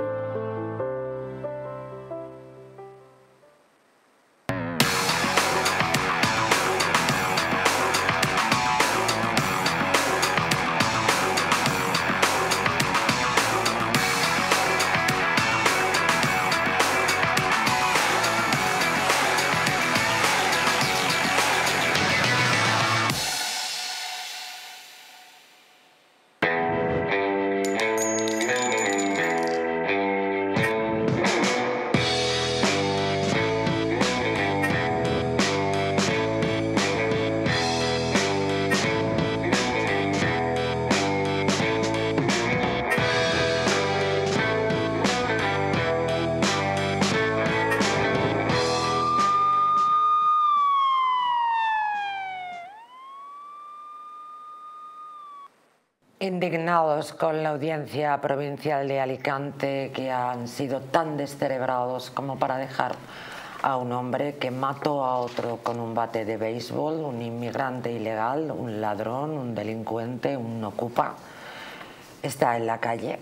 Indignados con la audiencia provincial de Alicante, que han sido tan descerebrados como para dejar a un hombre que mató a otro con un bate de béisbol, un inmigrante ilegal, un ladrón, un delincuente, un ocupa, está en la calle.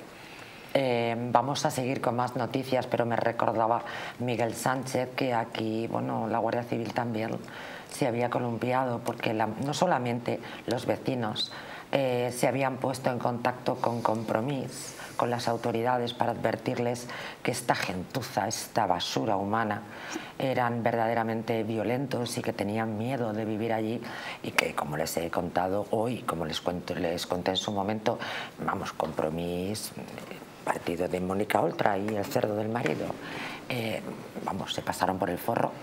Eh, vamos a seguir con más noticias, pero me recordaba Miguel Sánchez que aquí, bueno, la Guardia Civil también se había columpiado, porque la, no solamente los vecinos eh, se habían puesto en contacto con Compromís, con las autoridades, para advertirles que esta gentuza, esta basura humana, eran verdaderamente violentos y que tenían miedo de vivir allí, y que, como les he contado hoy, como les, cuento, les conté en su momento, vamos, Compromís, partido de Mónica Oltra y el cerdo del marido, eh, vamos, se pasaron por el forro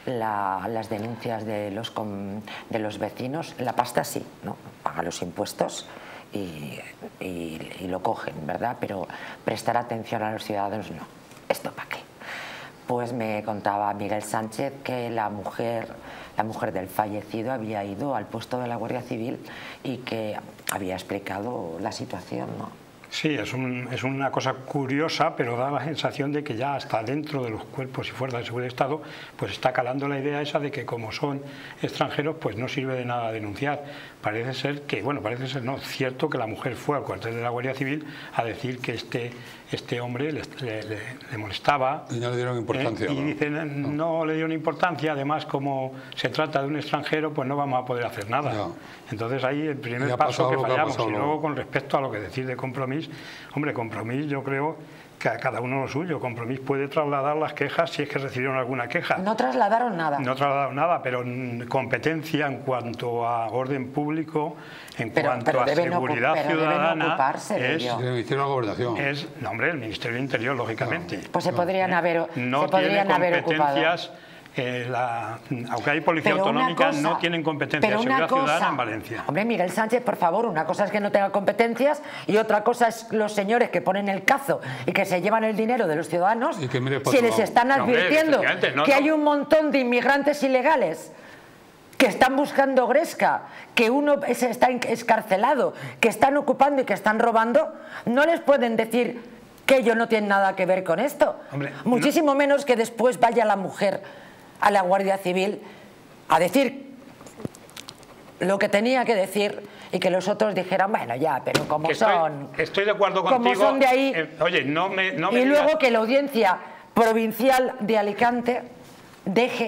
la, las denuncias de los, de los vecinos. La pasta sí, ¿no? Pagan los impuestos y, y, y lo cogen, ¿verdad? Pero prestar atención a los ciudadanos, no. ¿Esto para qué? Pues me contaba Miguel Sánchez que la mujer, la mujer del fallecido había ido al puesto de la Guardia Civil y que había explicado la situación, ¿no? Sí, es, un, es una cosa curiosa, pero da la sensación de que ya hasta dentro de los cuerpos y fuerzas de seguridad del Estado pues está calando la idea esa de que como son extranjeros pues no sirve de nada denunciar. Parece ser que, bueno, parece ser no, cierto que la mujer fue al cuartel de la Guardia Civil a decir que este, este hombre le, le, le, le molestaba. Y no le dieron importancia. Eh, y dicen, no. no le dieron importancia, además como se trata de un extranjero pues no vamos a poder hacer nada. No. Entonces ahí el primer paso que fallamos. Y luego con respecto a lo que decís de Compromís, hombre, Compromís yo creo que a cada uno lo suyo. Compromís puede trasladar las quejas si es que recibieron alguna queja. No trasladaron nada. No trasladaron nada, pero competencia en cuanto a orden público, en pero, cuanto pero a seguridad pero ciudadana, de es, el Ministerio de la Gobernación. Es, no, hombre, el Ministerio del Interior, lógicamente. No, pues se podrían no, haber, no se podrían haber ocupado. Eh, la, aunque hay policía pero autonómica, cosa, no tienen competencia de seguridad cosa, ciudadana en Valencia. Hombre, Miguel Sánchez, por favor, una cosa es que no tenga competencias y otra cosa es los señores que ponen el cazo y que se llevan el dinero de los ciudadanos, y que mire si les están advirtiendo no, hombre, no, que no. hay un montón de inmigrantes ilegales que están buscando Gresca, que uno está escarcelado, que están ocupando y que están robando, no les pueden decir que ellos no tienen nada que ver con esto. Hombre, muchísimo no. menos que después vaya la mujer a la Guardia Civil a decir lo que tenía que decir y que los otros dijeran, bueno, ya, pero como estoy, son... Estoy de acuerdo como contigo. Son de ahí, eh, oye, no me, no me y digas... luego que la audiencia provincial de Alicante deje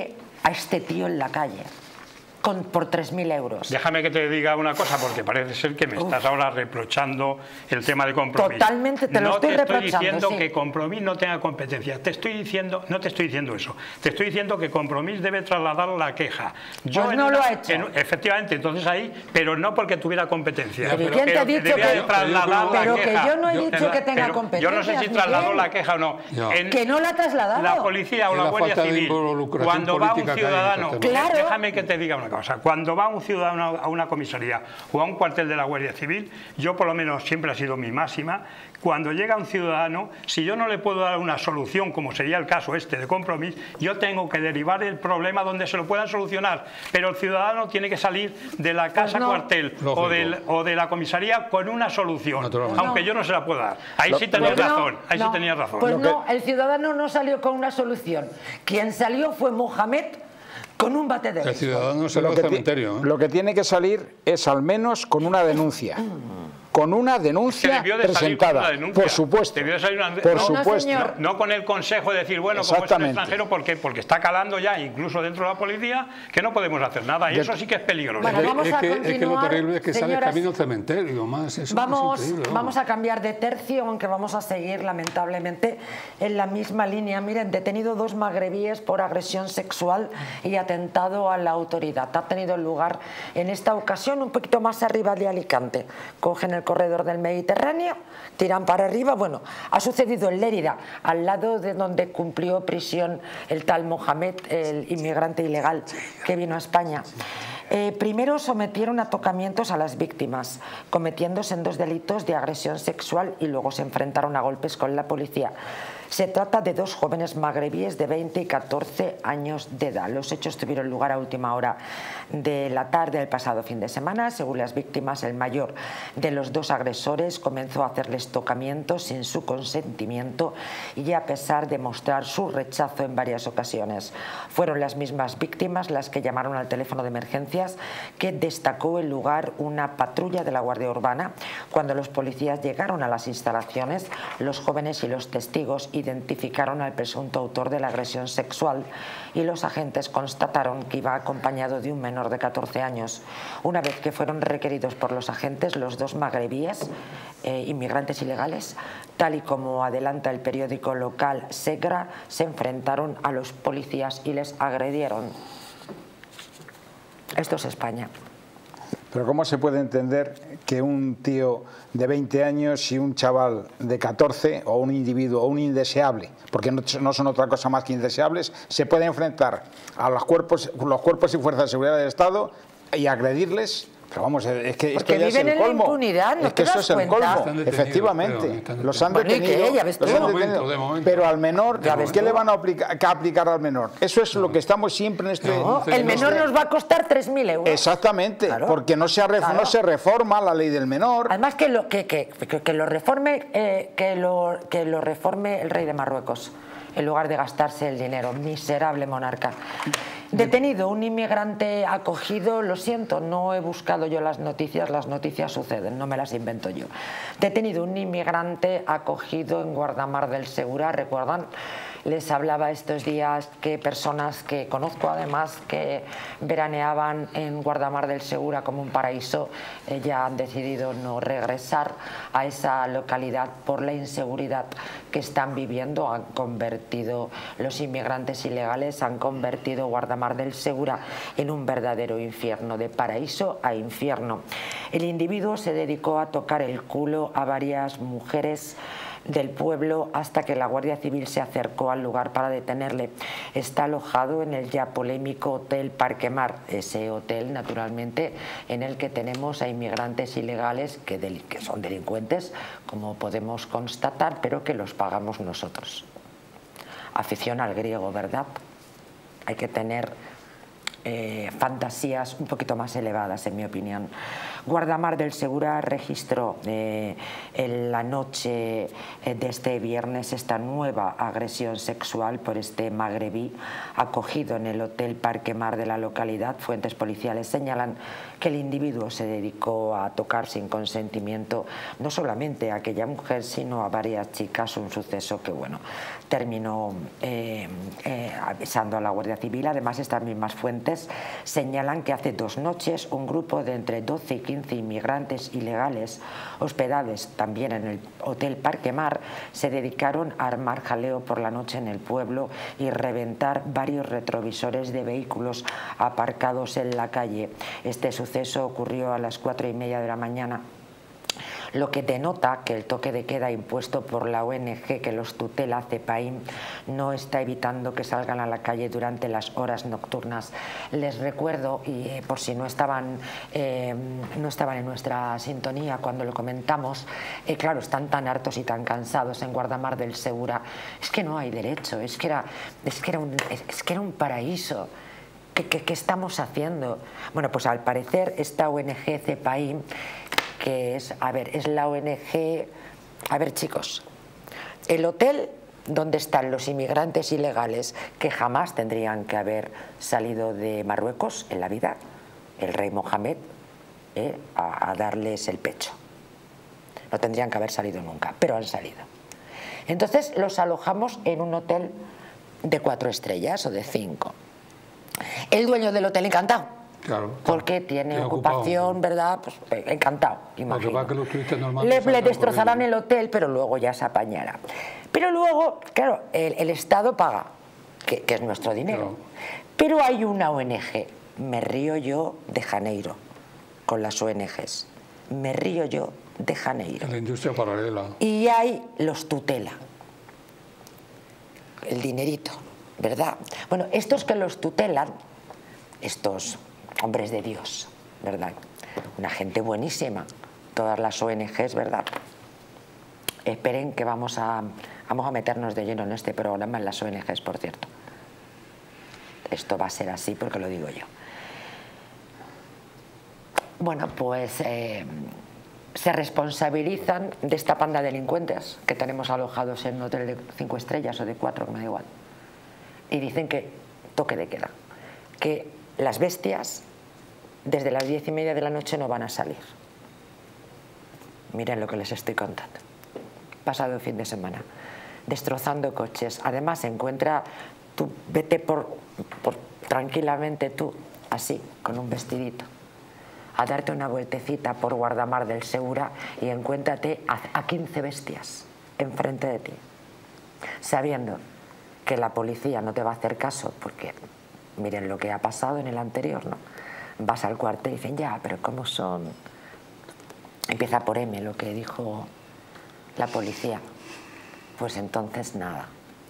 a este tío en la calle con, por tres mil euros. Déjame que te diga una cosa, porque parece ser que me Uf. estás ahora reprochando el tema de Compromís. Totalmente, te lo no estoy te reprochando. No te estoy diciendo sí. que Compromís no tenga competencia, te estoy diciendo, no te estoy diciendo eso, te estoy diciendo que Compromís debe trasladar la queja. Yo pues no una, lo ha hecho. En, efectivamente, entonces ahí, pero no porque tuviera competencia. ¿Pero quién te ha dicho que, trasladar pero la que queja. yo no he yo, dicho que tenga competencia? Yo no sé si trasladó la queja o no. no. En, que no la ha trasladado. La policía o la, la Guardia Civil, cuando va un ciudadano, claro. déjame que te diga una cosa, cuando va un ciudadano a una comisaría o a un cuartel de la Guardia Civil, yo por lo menos siempre ha sido mi máxima, cuando llega un ciudadano, si yo no le puedo dar una solución, como sería el caso este de Compromís, yo tengo que derivar el problema donde se lo puedan solucionar, pero el ciudadano tiene que salir de la casa pues no. cuartel o, del, o de la comisaría con una solución, aunque no. yo no se la pueda dar. Ahí lo, sí tenías pues razón, no, ahí no. sí tenías razón. Pues no, el ciudadano no salió con una solución, quien salió fue Mohamed con un bate de béisbol. El ciudadano salió al cementerio. ¿eh? Lo que tiene que salir es al menos con una denuncia. Con una denuncia de presentada, una denuncia. Por supuesto, de salir una... por no, supuesto. No, no con el consejo de decir, bueno, como es un extranjero, porque, porque está calando ya, incluso dentro de la policía, que no podemos hacer nada, y de... eso sí que es peligroso. Bueno, vamos es, a que, continuar, es que lo terrible es que señoras, sale camino al cementerio, más. Eso vamos, es increíble, vamos a cambiar de tercio, aunque vamos a seguir, lamentablemente, en la misma línea. Miren, detenido dos magrebíes por agresión sexual y atentado a la autoridad. Ha tenido lugar en esta ocasión un poquito más arriba de Alicante. Cogen el corredor del Mediterráneo, tiran para arriba. Bueno, ha sucedido en Lérida, al lado de donde cumplió prisión el tal Mohamed, el inmigrante ilegal que vino a España. Eh, primero sometieron a tocamientos a las víctimas, cometiendo sendos delitos de agresión sexual, y luego se enfrentaron a golpes con la policía. Se trata de dos jóvenes magrebíes de veinte y catorce años de edad. Los hechos tuvieron lugar a última hora de la tarde del pasado fin de semana. Según las víctimas, el mayor de los dos agresores comenzó a hacerles tocamientos sin su consentimiento y a pesar de mostrar su rechazo en varias ocasiones. Fueron las mismas víctimas las que llamaron al teléfono de emergencias, que destacó el lugar una patrulla de la Guardia Urbana. Cuando los policías llegaron a las instalaciones, los jóvenes y los testigos identificaron al presunto autor de la agresión sexual y los agentes constataron que iba acompañado de un menor de catorce años. Una vez que fueron requeridos por los agentes, los dos magrebíes, eh, inmigrantes ilegales, tal y como adelanta el periódico local Segra, se enfrentaron a los policías y les agredieron. Esto es España. Pero ¿cómo se puede entender que un tío de veinte años y un chaval de catorce, o un individuo, o un indeseable, porque no, no son otra cosa más que indeseables, se puede enfrentar a los cuerpos, los cuerpos y fuerzas de seguridad del Estado y agredirles? Pero vamos, es que esto ya es el colmo. Impunidad, ¿no? Es que eso es el colmo, efectivamente. Los han detenido, los han detenido. Pero al menor, ¿qué le van a aplicar, a aplicar al menor? Eso es lo que estamos siempre en este... No, el menor nos va a costar tres mil euros. Exactamente, claro, porque no se, ha, claro. no se reforma la ley del menor. Además que lo, que, que, que lo, reforme, eh, que lo, que lo reforme el rey de Marruecos, en lugar de gastarse el dinero. Miserable monarca. Detenido un inmigrante acogido, lo siento, no he buscado yo las noticias, las noticias suceden, no me las invento yo. Detenido un inmigrante acogido en Guardamar del Segura, ¿recuerdan? Les hablaba estos días que personas que conozco, además, que veraneaban en Guardamar del Segura como un paraíso, eh, ya han decidido no regresar a esa localidad por la inseguridad que están viviendo. Han convertido, los inmigrantes ilegales han convertido Guardamar del Segura en un verdadero infierno, de paraíso a infierno. El individuo se dedicó a tocar el culo a varias mujeres del pueblo hasta que la Guardia Civil se acercó al lugar para detenerle. Está alojado en el ya polémico Hotel Parque Mar, ese hotel naturalmente en el que tenemos a inmigrantes ilegales que, que son delincuentes, como podemos constatar, pero que los pagamos nosotros. Afición al griego, ¿verdad? Hay que tener eh, fantasías un poquito más elevadas, en mi opinión. Guardamar del Segura registró eh, en la noche de este viernes esta nueva agresión sexual por este magrebí acogido en el Hotel Parque Mar de la localidad. Fuentes policiales señalan que el individuo se dedicó a tocar sin consentimiento no solamente a aquella mujer, sino a varias chicas, un suceso que, bueno, terminó eh, eh, avisando a la Guardia Civil. Además, estas mismas fuentes señalan que hace dos noches un grupo de entre doce y quince inmigrantes ilegales hospedados también en el Hotel Parque Mar se dedicaron a armar jaleo por la noche en el pueblo y reventar varios retrovisores de vehículos aparcados en la calle. Este suceso ocurrió a las cuatro y media de la mañana, lo que denota que el toque de queda impuesto por la O N G que los tutela, CEPAIM, no está evitando que salgan a la calle durante las horas nocturnas. Les recuerdo, y eh, por si no estaban, eh, no estaban en nuestra sintonía cuando lo comentamos, eh, claro, están tan hartos y tan cansados en Guardamar del Segura. Es que no hay derecho, es que era, es que era, un, es que era un paraíso. ¿Qué, qué, qué estamos haciendo? Bueno, pues al parecer esta O N G CEPAIM, que es, a ver, es la O N G, a ver chicos, el hotel donde están los inmigrantes ilegales que jamás tendrían que haber salido de Marruecos en la vida, el rey Mohamed, eh, a, a darles el pecho. No tendrían que haber salido nunca, pero han salido. Entonces los alojamos en un hotel de cuatro estrellas o de cinco. El dueño del hotel encantado. Claro, porque tiene, tiene ocupación, ocupado, ¿verdad? Pues encantado, imagino. Que los turistas le, le destrozarán el hotel, pero luego ya se apañará. Pero luego, claro, el, el Estado paga, que, que es nuestro dinero. Claro. Pero hay una O N G, me río yo de Janeiro, con las O N Ges. Me río yo de Janeiro. La industria paralela. Y hay los tutela. El dinerito, ¿verdad? Bueno, estos que los tutelan, estos hombres de Dios, ¿verdad? Una gente buenísima, todas las O N Ges, ¿verdad? Esperen que vamos a, vamos a meternos de lleno en este programa, en las O N Ges, por cierto. Esto va a ser así porque lo digo yo. Bueno, pues eh, se responsabilizan de esta panda de delincuentes que tenemos alojados en un hotel de cinco estrellas o de cuatro, que me da igual. Y dicen que toque de queda, que las bestias desde las diez y media de la noche no van a salir. Miren lo que les estoy contando. Pasado fin de semana, destrozando coches. Además se encuentra, tú vete por, por tranquilamente tú, así, con un vestidito, a darte una vueltecita por Guardamar del Segura y encuéntrate a, a quince bestias enfrente de ti, sabiendo que la policía no te va a hacer caso porque miren lo que ha pasado en el anterior, ¿no? Vas al cuartel y dicen, ya, pero ¿cómo son? Empieza por M, lo que dijo la policía. Pues entonces nada.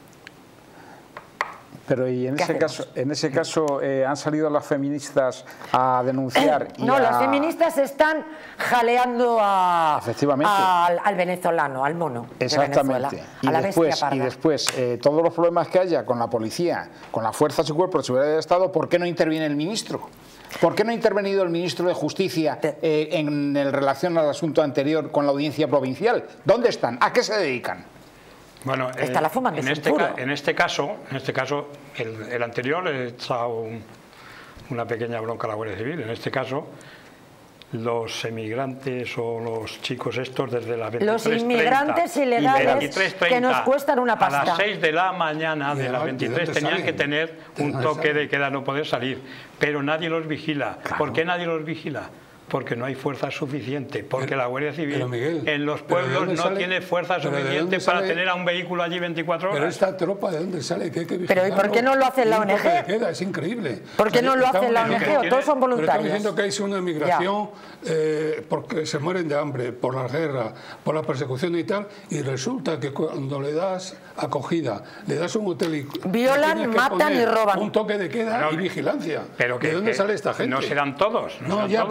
Pero y en ese caso, en ese caso eh, han salido las feministas a denunciar. Y no, a... las feministas están jaleando a, Efectivamente. a, al, al venezolano, al mono. Exactamente. De y, a la después, bestia parda. y después, eh, todos los problemas que haya con la policía, con las fuerzas y cuerpos de seguridad del Estado, ¿por qué no interviene el ministro? ¿Por qué no ha intervenido el ministro de Justicia eh, en el relación al asunto anterior con la audiencia provincial? ¿Dónde están? ¿A qué se dedican? Bueno, Está eh, la fumando en, este en este caso, en este caso, el, el anterior le he echado un, una pequeña bronca a la Guardia Civil. En este caso, los emigrantes o los chicos estos desde las veintitrés treinta los inmigrantes ilegales que nos cuestan una pasta. A las seis de la mañana de las veintitrés tenían que tener un toque de queda, no poder salir. Pero nadie los vigila. Claro. ¿Por qué nadie los vigila? Porque no hay fuerza suficiente, porque pero, la Guardia Civil Miguel, en los pueblos no sale? tiene fuerza suficiente para tener a un vehículo allí veinticuatro horas. Pero esta tropa, ¿de dónde sale? ¿Qué hay que pero ¿y por qué no lo hace la O N G? Queda, es increíble. ¿Por qué no lo hace la O N G? ¿O todos son voluntarios? Pero estamos diciendo que hay una migración eh, porque se mueren de hambre, por la guerra, por la persecución y tal, y resulta que cuando le das acogida, le das un hotel y... violan, matan y roban. Un toque de queda bueno, y vigilancia. Pero que, ¿De dónde que sale esta gente? No serán todos. No, serán ya, todos. pero esto,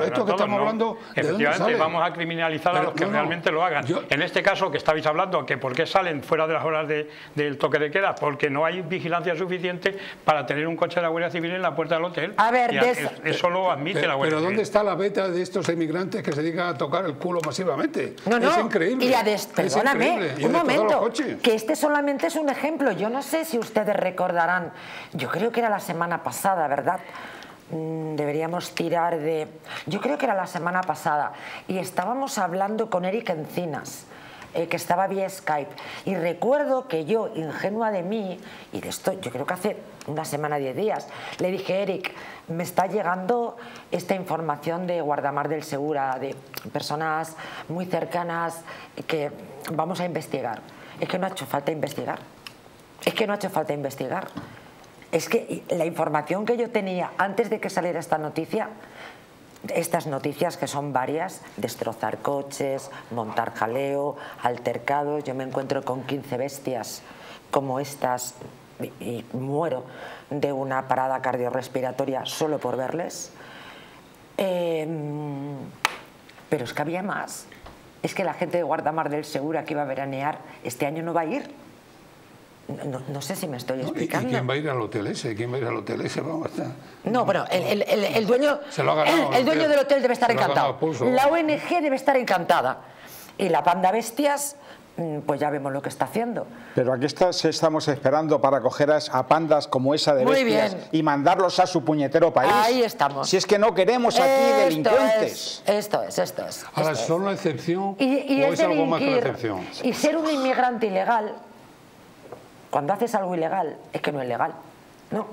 pero esto que todos, estamos ¿no? hablando, ¿de efectivamente, dónde sale? vamos a criminalizar Pero, a los que no, no, realmente lo hagan. yo... En este caso que estabais hablando, que por qué salen fuera de las horas de, del toque de queda, porque no hay vigilancia suficiente para tener un coche de la Guardia Civil en la puerta del hotel. A ver, y de es, eso lo admite pero, la Guardia pero Civil. ¿dónde está la beta de estos emigrantes que se dedican a tocar el culo masivamente? No, no, es increíble. y a des... Perdóname, un momento, que este solamente es un ejemplo. Yo no sé si ustedes recordarán, yo creo que era la semana pasada, ¿verdad? Deberíamos tirar de... Yo creo que era la semana pasada y estábamos hablando con Eric Encinas, eh, que estaba vía Skype, y recuerdo que yo, ingenua de mí, y de esto yo creo que hace una semana, diez días, le dije: Eric, me está llegando esta información de Guardamar del Segura, de personas muy cercanas que vamos a investigar. Es que no ha hecho falta investigar, es que no ha hecho falta investigar. Es que la información que yo tenía antes de que saliera esta noticia, estas noticias que son varias, destrozar coches, montar jaleo, altercados, yo me encuentro con quince bestias como estas y, y muero de una parada cardiorrespiratoria solo por verles. Eh, pero es que había más. Es que la gente de Guardamar del Segura que iba a veranear este año no va a ir. No, no sé si me estoy explicando. ¿Y quién va a ir al hotel ese? ¿Quién va a ir al hotel ese? Vamos a estar... No, bueno, el, el, el dueño, Se lo ha ganado, el, el dueño del hotel debe estar Se lo ha encantado. ganado a pulso. La O N G debe estar encantada. Y la Panda Bestias, pues ya vemos lo que está haciendo. Pero aquí está, estamos esperando para coger a, a pandas como esa de Muy bestias bien. y mandarlos a su puñetero país. Ahí estamos. Si es que no queremos aquí Esto delincuentes. Es, esto es, esto es. Ahora, esto es. ¿son la excepción Y, y o es es algo más que la delinquir. excepción? Y ser un inmigrante ilegal, cuando haces algo ilegal, es que no es legal. No.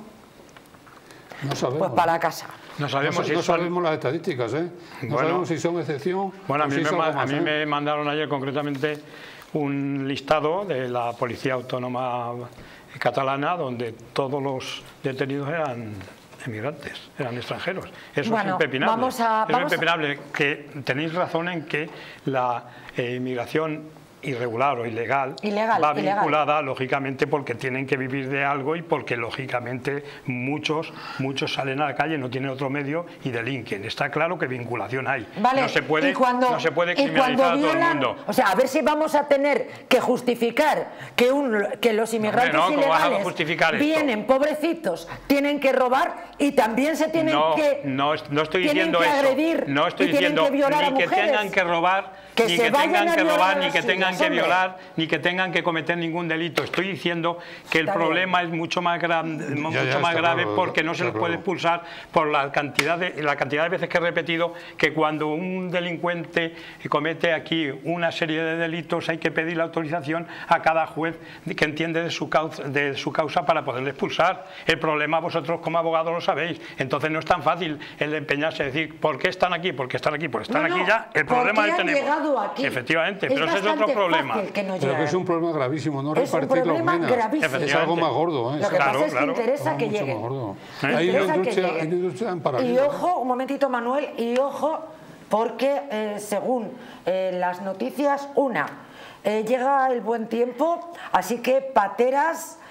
No sabemos. Pues para la casa. No sabemos no, si no son... sabemos las estadísticas, ¿eh? No Bueno. sabemos si son excepción Bueno, a o mí, si me, es ma- algo a más, mí ¿eh? me mandaron ayer concretamente un listado de la Policía Autónoma Catalana donde todos los detenidos eran emigrantes, eran extranjeros. Eso Bueno, es impepinable. vamos a- Eso vamos es a- impepinable. Que tenéis razón en que la eh, inmigración irregular o ilegal, Ilegal, va ilegal. vinculada lógicamente porque tienen que vivir de algo y porque lógicamente muchos muchos salen a la calle, no tienen otro medio y delinquen. Está claro que vinculación hay. Vale, no se puede y cuando, no se puede y criminalizar cuando a todo el violan, mundo. O sea, a ver si vamos a tener que justificar que, un, que los inmigrantes No, hombre, no, ¿cómo vas a ilegales justificar esto? vienen pobrecitos, tienen que robar y también se tienen No, que no, no estoy tienen diciendo que eso. agredir No estoy y tienen diciendo que violar a ni que mujeres. tengan que robar, Que ni se que vayan tengan a que violar robar, a ni las que tengan suyas, que hombre. violar, ni que tengan que cometer ningún delito. Estoy diciendo que el Está problema es mucho más grande, Ya, mucho ya, más está grave claro, porque no se está les puede claro. expulsar por la cantidad de la cantidad de veces que he repetido que cuando un delincuente comete aquí una serie de delitos hay que pedir la autorización a cada juez que entiende de su causa, de su causa para poderle expulsar. El problema vosotros como abogados lo sabéis. Entonces no es tan fácil el empeñarse a decir ¿por qué están aquí? ¿Por qué están aquí? Por están No, no, aquí ya. El ¿por problema qué que han tenemos. llegado aquí? Efectivamente, Es pero ese es otro bastante problema. fácil que no Pero que lleguen. es un problema gravísimo, no Es un repartir los problema menas. gravísimo. Es algo más gordo, ¿eh? Lo que Claro, pasa es que claro. interesa que Mucho más lleguen. gordo. ¿Eh? Hay una Interesa que industria, hay lleguen. una industria en Y paralelo. ojo, un momentito Manuel, y ojo, porque eh, según eh, las noticias, una, eh, llega el buen tiempo, así que pateras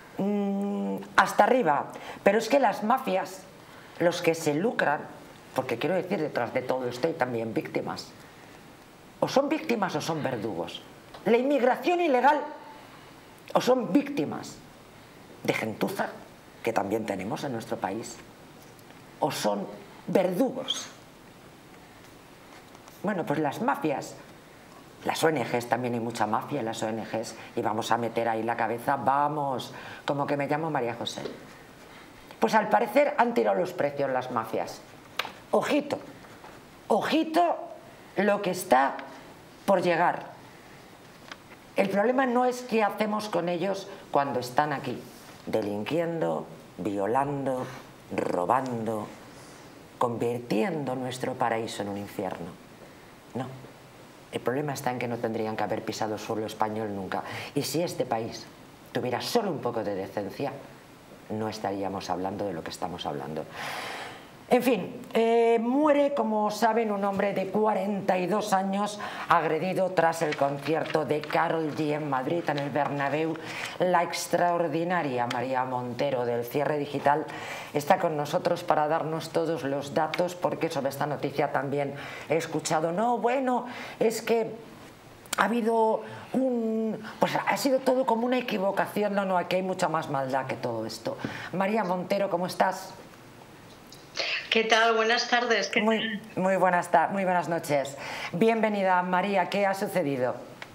mmm, hasta arriba. Pero es que las mafias, los que se lucran, porque quiero decir, detrás de todo esto hay también víctimas. O son víctimas o son verdugos. La inmigración ilegal o son víctimas de gentuza, que también tenemos en nuestro país, o son verdugos. Bueno, pues las mafias, las O N Ges, también hay mucha mafia en las O N Ges, y vamos a meter ahí la cabeza, vamos, como que me llamo María José. Pues al parecer han tirado los precios las mafias. Ojito, ojito lo que está por llegar. El problema no es qué hacemos con ellos cuando están aquí, delinquiendo, violando, robando, convirtiendo nuestro paraíso en un infierno. No, el problema está en que no tendrían que haber pisado suelo español nunca. Y si este país tuviera solo un poco de decencia, no estaríamos hablando de lo que estamos hablando. En fin, eh, muere, como saben, un hombre de cuarenta y dos años agredido tras el concierto de Karol G en Madrid, en el Bernabéu. La extraordinaria María Montero del Cierre Digital está con nosotros para darnos todos los datos, porque sobre esta noticia también he escuchado, no, bueno, es que ha habido un... pues ha sido todo como una equivocación. No, no, aquí hay mucha más maldad que todo esto. María Montero, ¿cómo estás? ¿Qué tal? Buenas tardes. ¿Qué muy, tal? Muy, buenas muy buenas noches. Bienvenida, María. ¿Qué ha sucedido?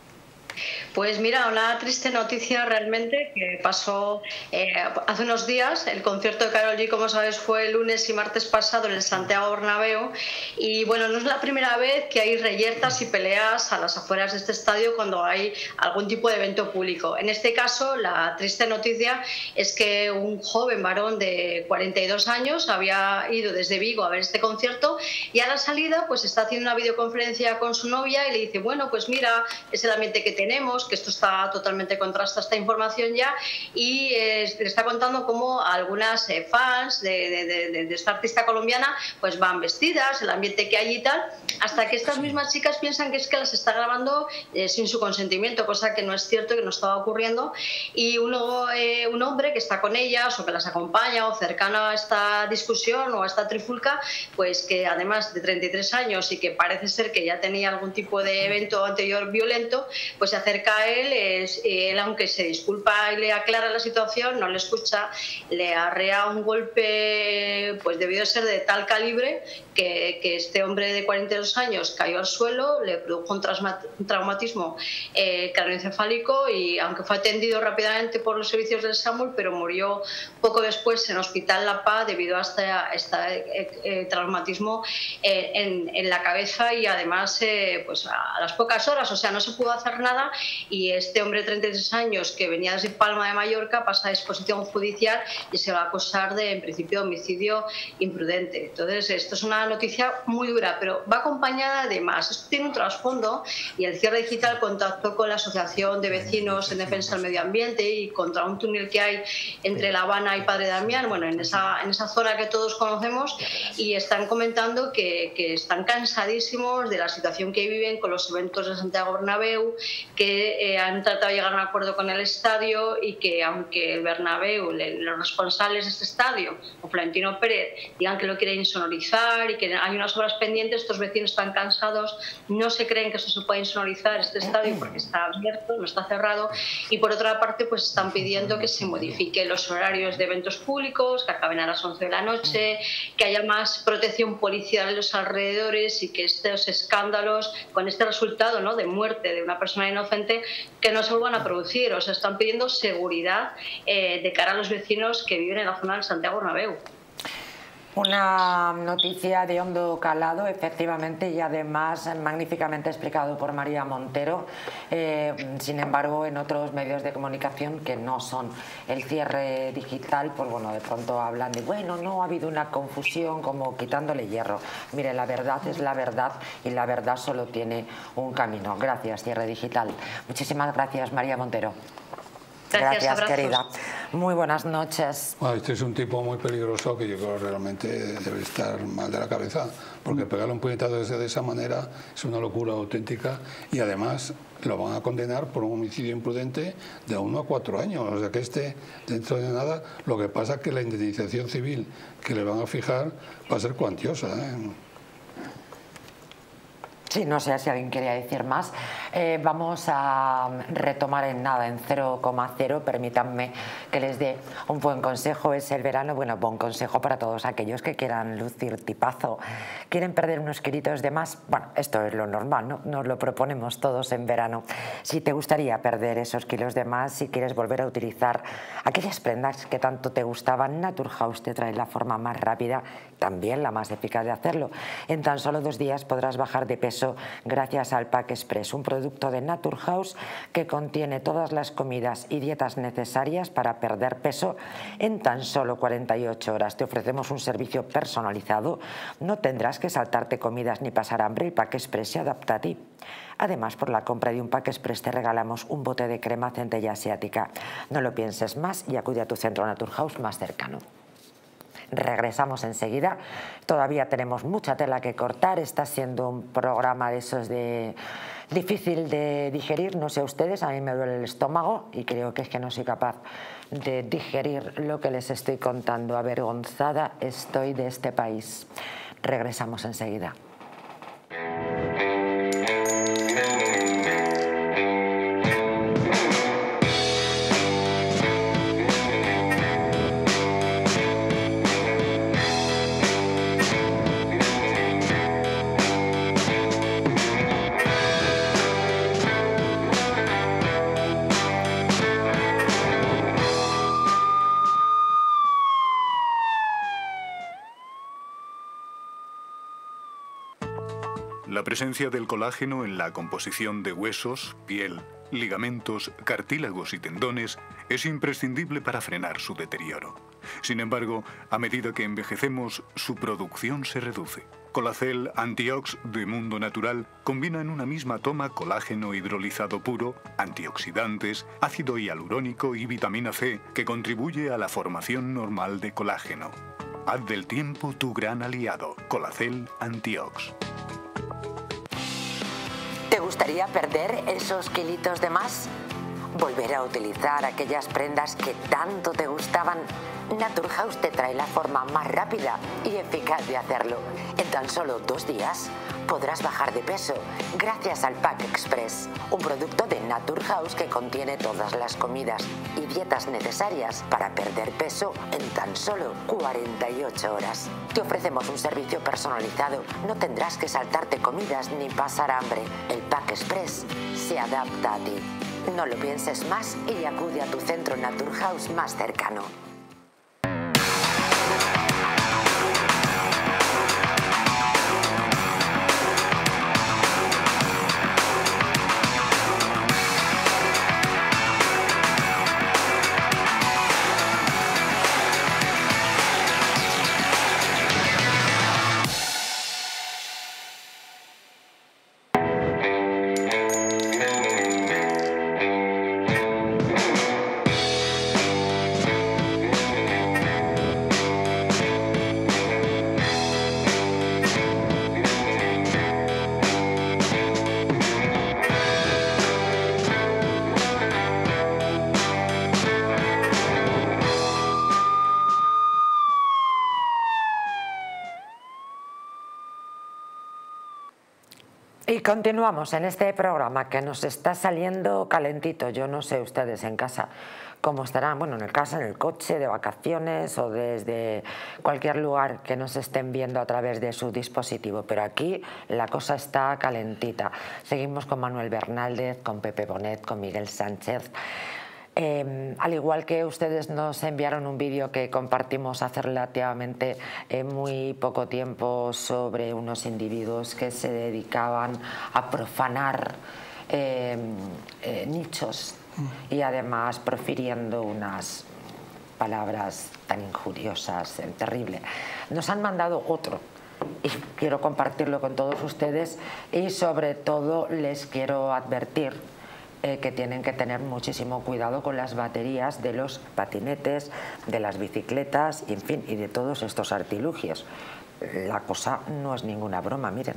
Pues mira, una triste noticia realmente que pasó eh, hace unos días. El concierto de Karol G, como sabes, fue el lunes y martes pasado en el Santiago Bernabéu. Y bueno, no es la primera vez que hay reyertas y peleas a las afueras de este estadio cuando hay algún tipo de evento público. En este caso, la triste noticia es que un joven varón de cuarenta y dos años había ido desde Vigo a ver este concierto y a la salida pues está haciendo una videoconferencia con su novia y le dice, bueno, pues mira, es el ambiente que tenemos, que esto está totalmente contrasta esta información ya, y eh, le está contando cómo algunas eh, fans de, de, de, de esta artista colombiana pues van vestidas, el ambiente que hay y tal, hasta que estas mismas chicas piensan que es que las está grabando eh, sin su consentimiento, cosa que no es cierto, que no estaba ocurriendo, y uno, eh, un hombre que está con ellas o que las acompaña o cercano a esta discusión o a esta trifulca, pues que además de treinta y tres años y que parece ser que ya tenía algún tipo de evento anterior violento, pues se acerca a él, es, él aunque se disculpa y le aclara la situación, no le escucha, le arrea un golpe, pues debió ser de tal calibre que, que este hombre de cuarenta y dos años cayó al suelo, le produjo un, un traumatismo eh, craneoencefálico y aunque fue atendido rápidamente por los servicios del SAMUR, pero murió poco después en Hospital La Paz debido a este, este eh, eh, traumatismo eh, en, en la cabeza y además eh, pues a las pocas horas, o sea, no se pudo hacer nada y este hombre de treinta y tres años que venía desde Palma de Mallorca pasa a disposición judicial y se va a acusar de, en principio, homicidio imprudente. Entonces, esto es una noticia muy dura, pero va acompañada de más. Esto tiene un trasfondo y el Cierre Digital contactó con la Asociación de Vecinos en Defensa del Medio Ambiente y contra un túnel que hay entre La Habana y Padre Damián, bueno, en esa, en esa zona que todos conocemos, y están comentando que, que están cansadísimos de la situación que viven con los eventos de Santiago Bernabéu, que eh, han tratado de llegar a un acuerdo con el estadio y que aunque el Bernabéu, le, los responsables de este estadio, o Florentino Pérez, digan que lo quieren insonorizar y que hay unas obras pendientes, estos vecinos están cansados, no se creen que eso se pueda insonorizar este estadio porque está abierto, no está cerrado, y por otra parte pues están pidiendo que se modifiquen los horarios de eventos públicos, que acaben a las once de la noche, que haya más protección policial en los alrededores y que estos escándalos con este resultado, ¿no?, de muerte de una persona inocente, que no se vuelvan a producir. O sea, están pidiendo seguridad eh, de cara a los vecinos que viven en la zona del Santiago Bernabéu. Una noticia de hondo calado, efectivamente, y además magníficamente explicado por María Montero. Eh, sin embargo, en otros medios de comunicación que no son el Cierre Digital, pues bueno, de pronto hablan de, bueno, no, ha habido una confusión, como quitándole hierro. Mire, la verdad es la verdad y la verdad solo tiene un camino. Gracias, Cierre Digital. Muchísimas gracias, María Montero. Gracias, Gracias querida. Muy buenas noches. Bueno, este es un tipo muy peligroso que yo creo que realmente debe estar mal de la cabeza, porque pegarle un puñetazo de esa manera es una locura auténtica y además lo van a condenar por un homicidio imprudente de uno a cuatro años. O sea que este, dentro de nada, lo que pasa es que la indemnización civil que le van a fijar va a ser cuantiosa, ¿eh? Sí, no sé si alguien quería decir más. Eh, vamos a retomar en nada, en cero coma cero. Permítanme que les dé un buen consejo. Es el verano, bueno, buen consejo para todos aquellos que quieran lucir tipazo. ¿Quieren perder unos kilitos de más? Bueno, esto es lo normal, ¿no? Nos lo proponemos todos en verano. Si te gustaría perder esos kilos de más, si quieres volver a utilizar aquellas prendas que tanto te gustaban, Naturhaus te trae la forma más rápida, también la más eficaz de hacerlo. En tan solo dos días podrás bajar de peso gracias al Pack Express, un producto de Naturhaus que contiene todas las comidas y dietas necesarias para perder peso en tan solo cuarenta y ocho horas. Te ofrecemos un servicio personalizado, no tendrás que saltarte comidas ni pasar hambre, el Pack Express se adapta a ti. Además, por la compra de un Pack Express te regalamos un bote de crema centella asiática. No lo pienses más y acude a tu centro Naturhaus más cercano. Regresamos enseguida. Todavía tenemos mucha tela que cortar. Está siendo un programa de esos de difícil de digerir. No sé ustedes, a mí me duele el estómago y creo que es que no soy capaz de digerir lo que les estoy contando. Avergonzada estoy de este país. Regresamos enseguida. La presencia del colágeno en la composición de huesos, piel, ligamentos, cartílagos y tendones es imprescindible para frenar su deterioro. Sin embargo, a medida que envejecemos, su producción se reduce. Colacel Antiox de Mundo Natural combina en una misma toma colágeno hidrolizado puro, antioxidantes, ácido hialurónico y vitamina C, que contribuye a la formación normal de colágeno. Haz del tiempo tu gran aliado. Colacel Antiox. ¿Te gustaría perder esos kilitos de más? ¿Volver a utilizar aquellas prendas que tanto te gustaban? Naturhaus te trae la forma más rápida y eficaz de hacerlo. En tan solo dos días podrás bajar de peso gracias al Pack Express, un producto de Naturhaus que contiene todas las comidas y dietas necesarias para perder peso en tan solo cuarenta y ocho horas. Te ofrecemos un servicio personalizado, no tendrás que saltarte comidas ni pasar hambre. El Pack Express se adapta a ti. No lo pienses más y acude a tu centro Naturhaus más cercano. Y continuamos en este programa que nos está saliendo calentito. Yo no sé ustedes en casa cómo estarán, bueno, en el casa, en el coche, de vacaciones o desde cualquier lugar que nos estén viendo a través de su dispositivo, pero aquí la cosa está calentita. Seguimos con Manuel Bernaldez, con Pepe Bonet, con Miguel Sánchez. Eh, al igual que ustedes nos enviaron un vídeo que compartimos hace relativamente eh, muy poco tiempo sobre unos individuos que se dedicaban a profanar eh, eh, nichos y además profiriendo unas palabras tan injuriosas, eh, terrible. Nos han mandado otro y quiero compartirlo con todos ustedes y sobre todo les quiero advertir Eh, que tienen que tener muchísimo cuidado con las baterías de los patinetes, de las bicicletas, y, en fin, y de todos estos artilugios. La cosa no es ninguna broma, miren.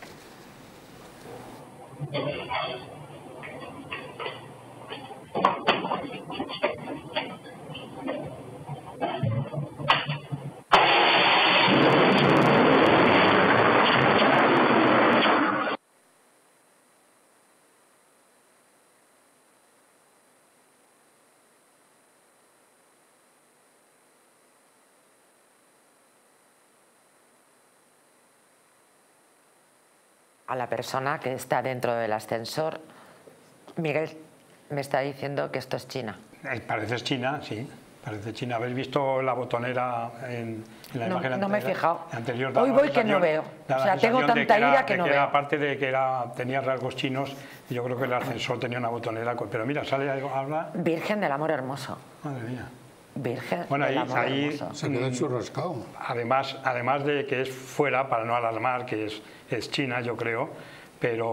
A la persona que está dentro del ascensor. Miguel me está diciendo que esto es China. Parece China, sí. Parece China. ¿Habéis visto la botonera en, en la no, imagen no anterior? me he fijado. Anterior, Hoy voy que no veo. O sea, tengo tanta ira que no veo. Aparte de que era, tenía rasgos chinos, yo creo que el ascensor tenía una botonera. Pero mira, sale algo, habla. Virgen del amor hermoso. Madre mía. Virgen bueno, del ahí, amor ahí hermoso. Se quedó churrascado. Además, además de que es fuera, para no alarmar, que es, es China, yo creo, pero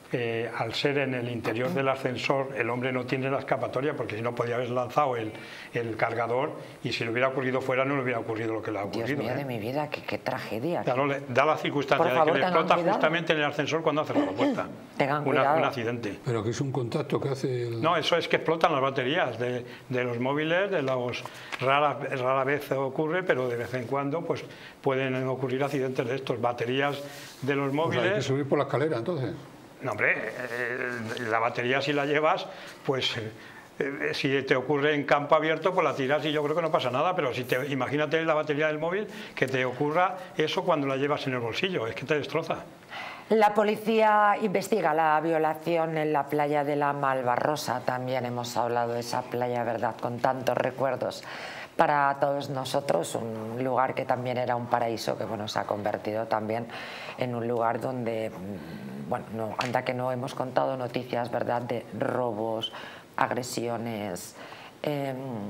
eh, al ser en el interior del ascensor, el hombre no tiene la escapatoria, porque si no podía haber lanzado el, el cargador, y si le hubiera ocurrido fuera no le hubiera ocurrido lo que le ha ocurrido. Dios mío ¿eh? de mi vida, qué, qué tragedia. Claro, le da la circunstancia Por favor, de que le tengan explota cuidado. justamente en el ascensor cuando hace la puerta. Tengan Una, cuidado. un accidente. Pero que es un contacto que hace el... No, eso es que explotan las baterías de, de los móviles, de los rara, rara vez ocurre, pero de vez en cuando pues pueden ocurrir accidentes de estos. Baterías de los O sea, hay que móviles. subir por la escalera, entonces. No, hombre, eh, la batería si la llevas, pues eh, eh, si te ocurre en campo abierto, pues la tiras y yo creo que no pasa nada, pero si te, imagínate la batería del móvil, que te ocurra eso cuando la llevas en el bolsillo, es que te destroza. La policía investiga la violación en la playa de la Malvarrosa. También hemos hablado de esa playa, ¿verdad?, con tantos recuerdos para todos nosotros, un lugar que también era un paraíso, que bueno, se ha convertido también en un lugar donde, bueno, no, anda que no hemos contado noticias, ¿verdad?, de robos, agresiones, eh,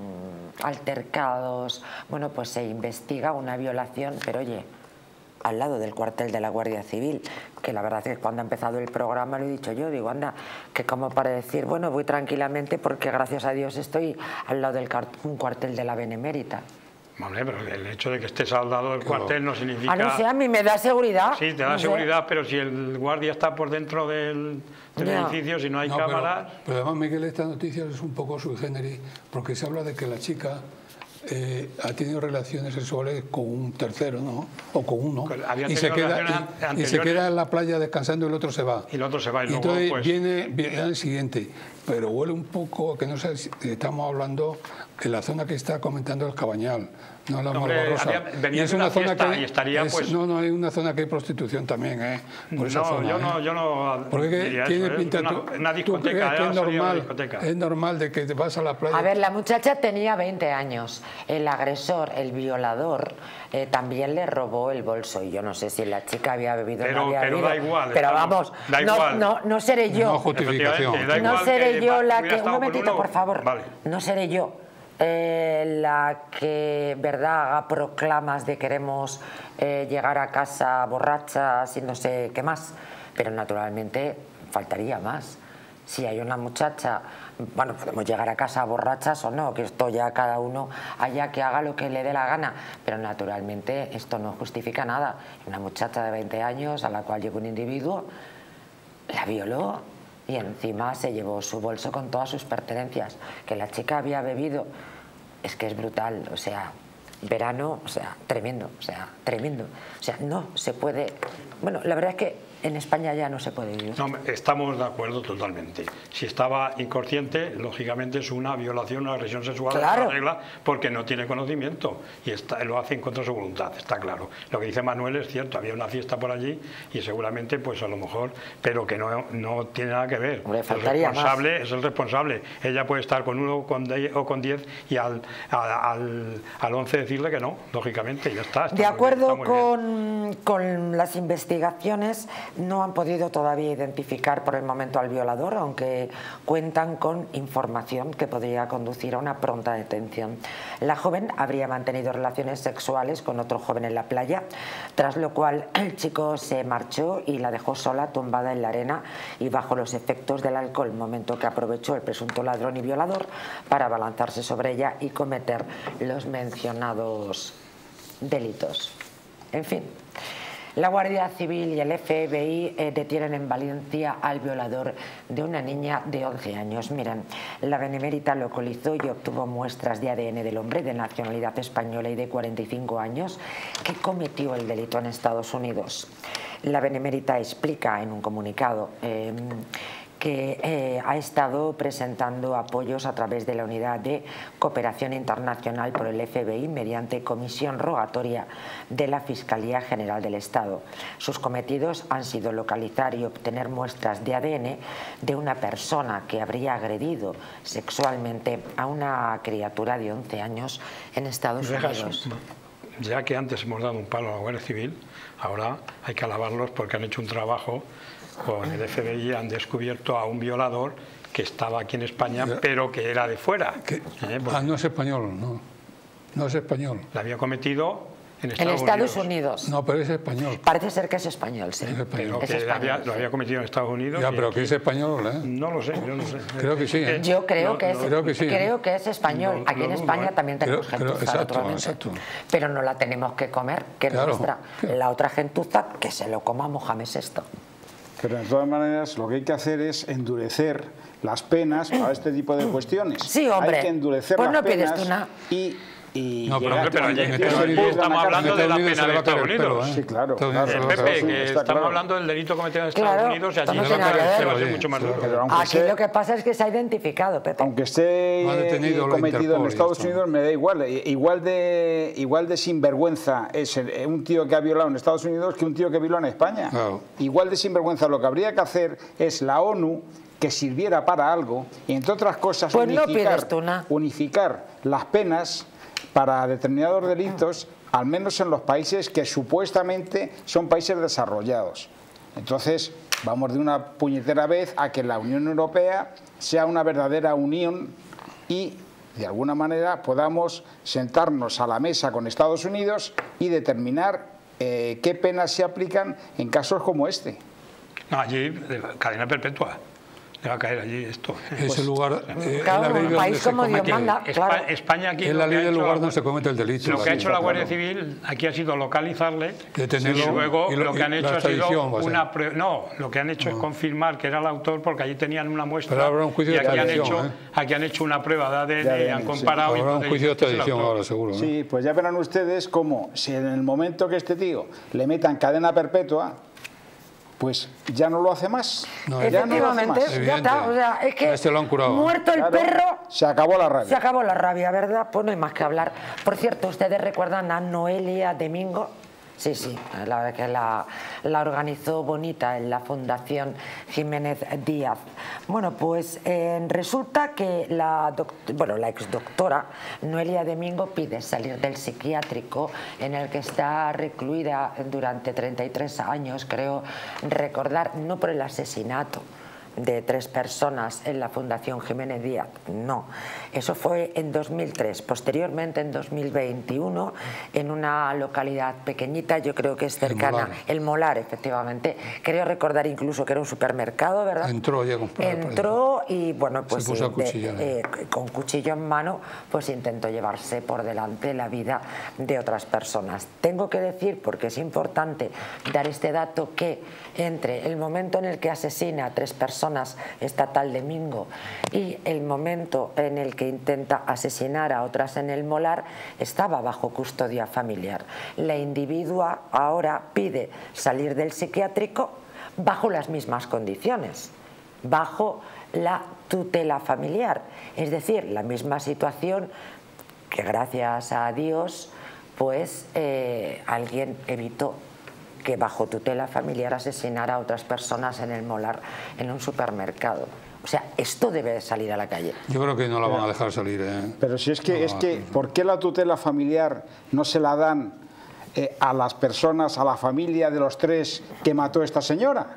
altercados. Bueno, pues se investiga una violación, pero oye, al lado del cuartel de la Guardia Civil, que la verdad es que cuando ha empezado el programa lo he dicho yo, digo, anda, que como para decir, bueno, voy tranquilamente porque gracias a Dios estoy al lado del un cuartel de la Benemérita. Hombre, pero el hecho de que estés al lado del cuartel no significa... Ah, no sé, a mí me da seguridad. Sí, te da no seguridad, sé. pero si el guardia está por dentro del, del No. edificio, si no hay No, cámaras... Pero, pero además, Miguel, esta noticia es un poco sui generis, porque se habla de que la chica eh, ha tenido relaciones sexuales con un tercero, ¿no? O con uno. Había Y se, tenido queda, relaciones y, y se anteriores. queda en la playa descansando y el otro se va. Y el otro se va y, Y luego, entonces pues... viene, viene el siguiente, pero huele un poco, que no sé si estamos hablando de la zona que está comentando el Cabañal, no la Hombre, Malvarrosa. había- venía Y es de una una zona fiesta que y estaría, es- pues- no, no, hay una zona que hay prostitución también, ¿eh? Por esa no, zona, yo ¿eh? no, yo no Porque que diría tiene eso, ¿eh? pinta una, tú, una tú discoteca, crees que era es sería una normal, discoteca. es normal de que te vas a la playa. A ver, la muchacha tenía veinte años. El agresor, el violador, eh, también le robó el bolso. Y yo no sé si la chica había bebido o Pero- no había pero bebido. da igual, Pero estamos- vamos, da no, igual. no, no seré yo. No justificación. Efectivamente, da No igual seré que yo la hubiera que... Un estado con momentito, uno. por favor. Vale. No seré yo eh, la que, verdad, haga proclamas de queremos eh, llegar a casa borrachas y no sé qué más. Pero naturalmente faltaría más. Si hay una muchacha, bueno, podemos llegar a casa borrachas o no, que esto ya cada uno haya que haga lo que le dé la gana, pero naturalmente esto no justifica nada. Una muchacha de veinte años a la cual llegó un individuo, la violó y encima se llevó su bolso con todas sus pertenencias. Que la chica había bebido, es que es brutal, o sea, verano, o sea, tremendo, o sea, tremendo. O sea, no se puede... Bueno, la verdad es que en España ya no se puede vivir. No, estamos de acuerdo totalmente. Si estaba inconsciente, lógicamente es una violación, una agresión sexual, Claro. es una regla, porque no tiene conocimiento y está, lo hace en contra de su voluntad, está claro. Lo que dice Manuel es cierto, había una fiesta por allí y seguramente, pues a lo mejor, pero que no, no tiene nada que ver. Hombre, el faltaría responsable es el responsable. Ella puede estar con uno con diez, o con diez y al, a- al, al once decirle que no, lógicamente, ya está. está De muy bien, acuerdo está muy bien. con, con las investigaciones, no han podido todavía identificar por el momento al violador, aunque cuentan con información que podría conducir a una pronta detención. La joven habría mantenido relaciones sexuales con otro joven en la playa, tras lo cual el chico se marchó y la dejó sola, tumbada en la arena y bajo los efectos del alcohol, momento que aprovechó el presunto ladrón y violador para abalanzarse sobre ella y cometer los mencionados delitos. En fin. La Guardia Civil y el F B I eh, detienen en Valencia al violador de una niña de once años. Miren, la Benemérita localizó y obtuvo muestras de A D N del hombre de nacionalidad española y de cuarenta y cinco años que cometió el delito en Estados Unidos. La Benemérita explica en un comunicado eh, que eh, ha estado presentando apoyos a través de la Unidad de Cooperación Internacional por el F B I mediante comisión rogatoria de la Fiscalía General del Estado. Sus cometidos han sido localizar y obtener muestras de A D N de una persona que habría agredido sexualmente a una criatura de once años en Estados Dejas- Unidos. Ya que antes hemos dado un palo a la Guardia Civil, ahora hay que alabarlos porque han hecho un trabajo con el F B I, han descubierto a un violador que estaba aquí en España, pero que era de fuera. Que- Eh, porque ah, no es español, no. No es español. la había cometido en Estados, en Estados Unidos. Unidos. No, pero es español. Parece ser que es español, sí. Es español. Es que español, había, sí. lo había cometido en Estados Unidos. Ya, pero aquí, que es español, ¿eh? No lo sé, yo no sé. Creo que sí, ¿eh? Yo creo, No, que, es, no, creo que sí, creo ¿eh? que es español. No, Aquí en no, España no, también tenemos creo- creo- gentuza, exacto, naturalmente. exacto. Pero no la tenemos que comer, que es Claro. nuestra. La otra gentuza, que se lo coma Mohamed sexto. Pero de todas maneras lo que hay que hacer es endurecer las penas para este tipo de cuestiones. Sí, hombre. Hay que endurecer Pues las no pides penas tú nada. y... y No, pero llegar- hombre, pero allí- y en que Estados se Unidos pudran estamos la hablando cárcel. de la Unidos pena se le de va a caer Estados el pelo, Unidos. ¿eh? Sí, claro, Estados claro. Unidos se le va a Pepe, caer el que pelo. está estamos claro. hablando del delito cometido en Estados Claro, Unidos y allí esto no la tiene nada que cárcel ver. va a ser Oye, mucho más sí. duro. Pero aunque Aquí sea- lo que pasa es que se ha identificado, Pepe. Aunque esté Lo ha detenido eh, la cometido Interpol en y Estados ya está. Unidos, me da igual. Eh, Igual de, igual de sinvergüenza es el- un tío que ha violado en Estados Unidos que un tío que violó en España. Claro. Igual de sinvergüenza. Lo que habría que hacer es la ONU que sirviera para algo y, entre otras cosas, Pues no unificar, pides tú nada. unificar las penas para determinados delitos, al menos en los países que supuestamente son países desarrollados. Entonces, vamos de una puñetera vez a que la Unión Europea sea una verdadera unión y, de alguna manera, podamos sentarnos a la mesa con Estados Unidos y determinar eh, qué penas se aplican en casos como este. No, allí, eh, cadena perpetua. Le va a caer allí esto. Ese lugar, eh, Claro, es la ley un donde país se como Dios comete- manda. Espa- Claro. España aquí Es lo la que ley ha del hecho lugar la- donde se comete el delito. Lo que ha hecho la está Guardia claro. Civil aquí ha sido localizarle Detenerlo y luego y lo- lo que han y hecho la ha sido extradición va a ser. una prue- no, lo que han hecho es confirmar que era el autor porque allí tenían una muestra Pero habrá un juicio y de aquí han extradición, hecho ¿eh? aquí han hecho una prueba de A D N De A D N, y han sí. comparado y Habrá un entonces juicio de dicen que es el extradición autor. ahora, seguro, ¿no? Sí, pues ya verán ustedes cómo, si en el momento que este tío le metan cadena perpetua, pues ya no lo hace más. No, ya no lo hace Efectivamente, más. ya Evidente. está. O sea, es que A este lo han curado. muerto el Claro, perro, se acabó la rabia. se acabó la rabia, ¿verdad? Pues no hay más que hablar. Por cierto, ¿ustedes recuerdan a Noelia Domingo? Sí, sí, la verdad que la, la organizó bonita en la Fundación Jiménez Díaz. Bueno, pues eh, resulta que la, doc- bueno, la exdoctora Noelia Domingo pide salir del psiquiátrico en el que está recluida durante treinta y tres años, creo recordar, no por el asesinato de tres personas en la Fundación Jiménez Díaz, no. Eso fue en dos mil tres. Posteriormente, en dos mil veintiuno, en una localidad pequeñita, yo creo que es cercana, Molar. el Molar, efectivamente. Creo recordar incluso que era un supermercado, ¿verdad? Entró allí a comprar, Entró y, bueno, pues Se puso a de- cuchillar. eh, con cuchillo en mano, pues intentó llevarse por delante la vida de otras personas. Tengo que decir, porque es importante dar este dato, que entre el momento en el que asesina a tres personas esta tal Domingo y el momento en el que intenta asesinar a otras en el Molar, estaba bajo custodia familiar. La individua ahora pide salir del psiquiátrico bajo las mismas condiciones, bajo la tutela familiar, es decir, la misma situación que, gracias a Dios, pues eh, alguien evitó que bajo tutela familiar asesinara a otras personas en el Molar, en un supermercado. O sea, esto debe de salir a la calle. Yo creo que no la van a dejar salir, ¿eh? Pero si es que, No, es que ¿por qué la tutela familiar no se la dan eh, a las personas, a la familia de los tres que mató esta señora?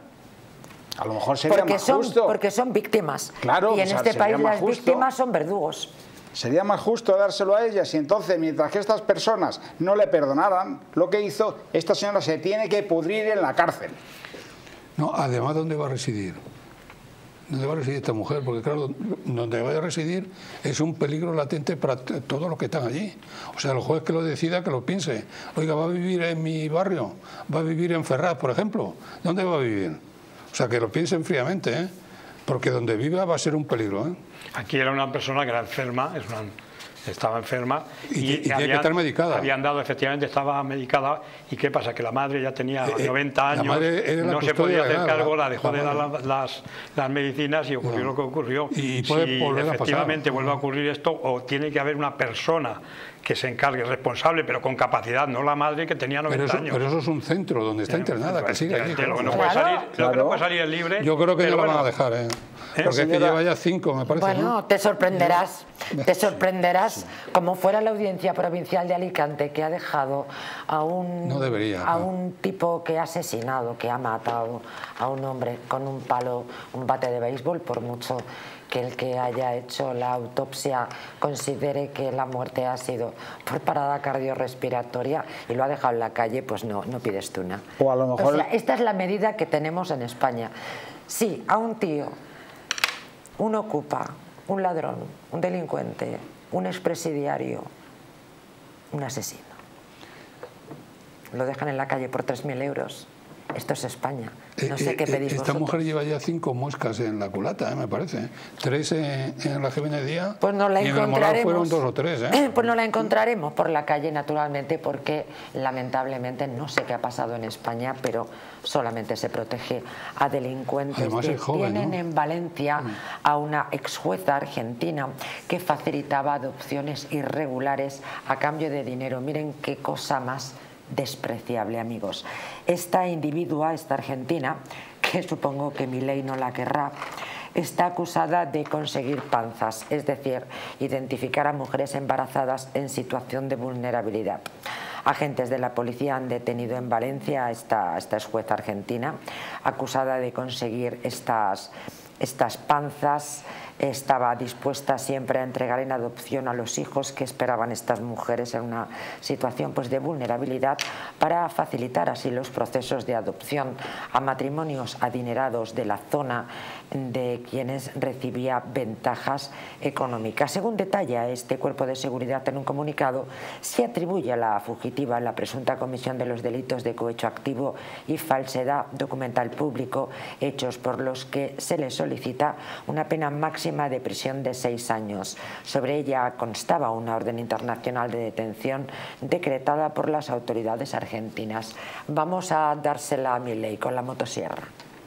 A lo mejor sería Porque más son, justo. porque son víctimas. Claro, y en o sea, este sería país más las justo. víctimas son verdugos. Sería más justo dárselo a ellas y entonces, mientras que estas personas no le perdonaran lo que hizo, esta señora se tiene que pudrir en la cárcel. No, además, ¿dónde va a residir? ¿Dónde va a residir esta mujer? Porque claro, donde vaya a residir es un peligro latente para t- todos los que están allí. O sea, el juez que lo decida, que lo piense. Oiga, ¿va a vivir en mi barrio? ¿Va a vivir en Ferraz, por ejemplo? ¿Dónde va a vivir? O sea, que lo piensen fríamente, ¿eh? Porque donde viva va a ser un peligro, ¿eh? Aquí era una persona que era enferma, es una- estaba enferma Y- y tiene que estar medicada. Habían dado, efectivamente, estaba medicada. ¿Y qué pasa? Que la madre ya tenía Eh, eh, noventa la años, madre era la no se custodia podía hacer legal, cargo, la- la dejó la de dar madre. la- las, las medicinas y ocurrió No. lo que ocurrió. Y puede si volver a pasar. efectivamente vuelve a ocurrir esto, o tiene que haber una persona que se encargue, responsable, pero con capacidad, no la madre que tenía noventa Pero eso, años. pero eso es un centro donde está internada, que sigue allí. Lo que no claro. puede Claro. salir, lo que no Claro. puede salir es libre. Yo creo que pero no la van a bueno, dejar, ¿eh? Porque es que señora? lleva ya cinco, me parece, Bueno, ¿no? te sorprenderás, te sorprenderás como fuera la Audiencia Provincial de Alicante, que ha dejado a un, No debería, a no. un tipo que ha asesinado, que ha matado a un hombre con un palo, un bate de béisbol, por mucho que el que haya hecho la autopsia considere que la muerte ha sido por parada cardiorrespiratoria y lo ha dejado en la calle, pues no, no pides tuna. O a lo mejor... O sea, esta es la medida que tenemos en España. Sí, a un tío, un ocupa, un ladrón, un delincuente, un expresidiario, un asesino, lo dejan en la calle por tres mil euros. Esto es España. No sé eh, qué pedís Esta vosotros. mujer lleva ya cinco moscas en la culata, ¿eh? Me parece. Tres en, en la Jiménez Díaz, pues no la y en el Moral fueron dos o tres. ¿eh? Pues no la encontraremos por la calle, naturalmente, porque lamentablemente no sé qué ha pasado en España, pero solamente se protege a delincuentes. Además es joven, Tienen ¿no? en Valencia a una ex jueza argentina que facilitaba adopciones irregulares a cambio de dinero. Miren qué cosa más despreciable, amigos. Esta individua, esta argentina, que supongo que Milei no la querrá, está acusada de conseguir panzas, es decir, identificar a mujeres embarazadas en situación de vulnerabilidad. Agentes de la policía han detenido en Valencia a esta, esta jueza argentina, acusada de conseguir estas, estas panzas. Estaba dispuesta siempre a entregar en adopción a los hijos que esperaban estas mujeres en una situación pues, de vulnerabilidad, para facilitar así los procesos de adopción a matrimonios adinerados de la zona, de quienes recibía ventajas económicas. Según detalla este cuerpo de seguridad en un comunicado, se atribuye a la fugitiva la presunta comisión de los delitos de cohecho activo y falsedad documental público, hechos por los que se le solicita una pena máxima de prisión de seis años. Sobre ella constaba una orden internacional de detención decretada por las autoridades argentinas. Vamos a dársela a Milei con la motosierra.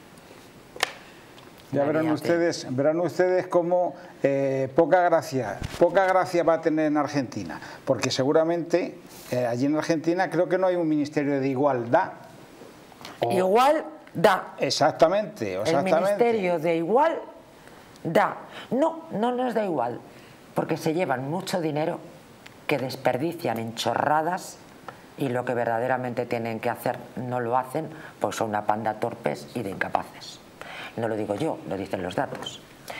Ya verán ustedes, verán ustedes cómo eh, poca gracia, poca gracia va a tener en Argentina, porque seguramente eh, allí en Argentina creo que no hay un ministerio de igualdad. O... Igual da. Exactamente, exactamente. El ministerio de igual da. No, no nos da igual, porque se llevan mucho dinero que desperdician en chorradas y lo que verdaderamente tienen que hacer no lo hacen, pues son una panda torpes y de incapaces. No lo digo yo, lo dicen los datos.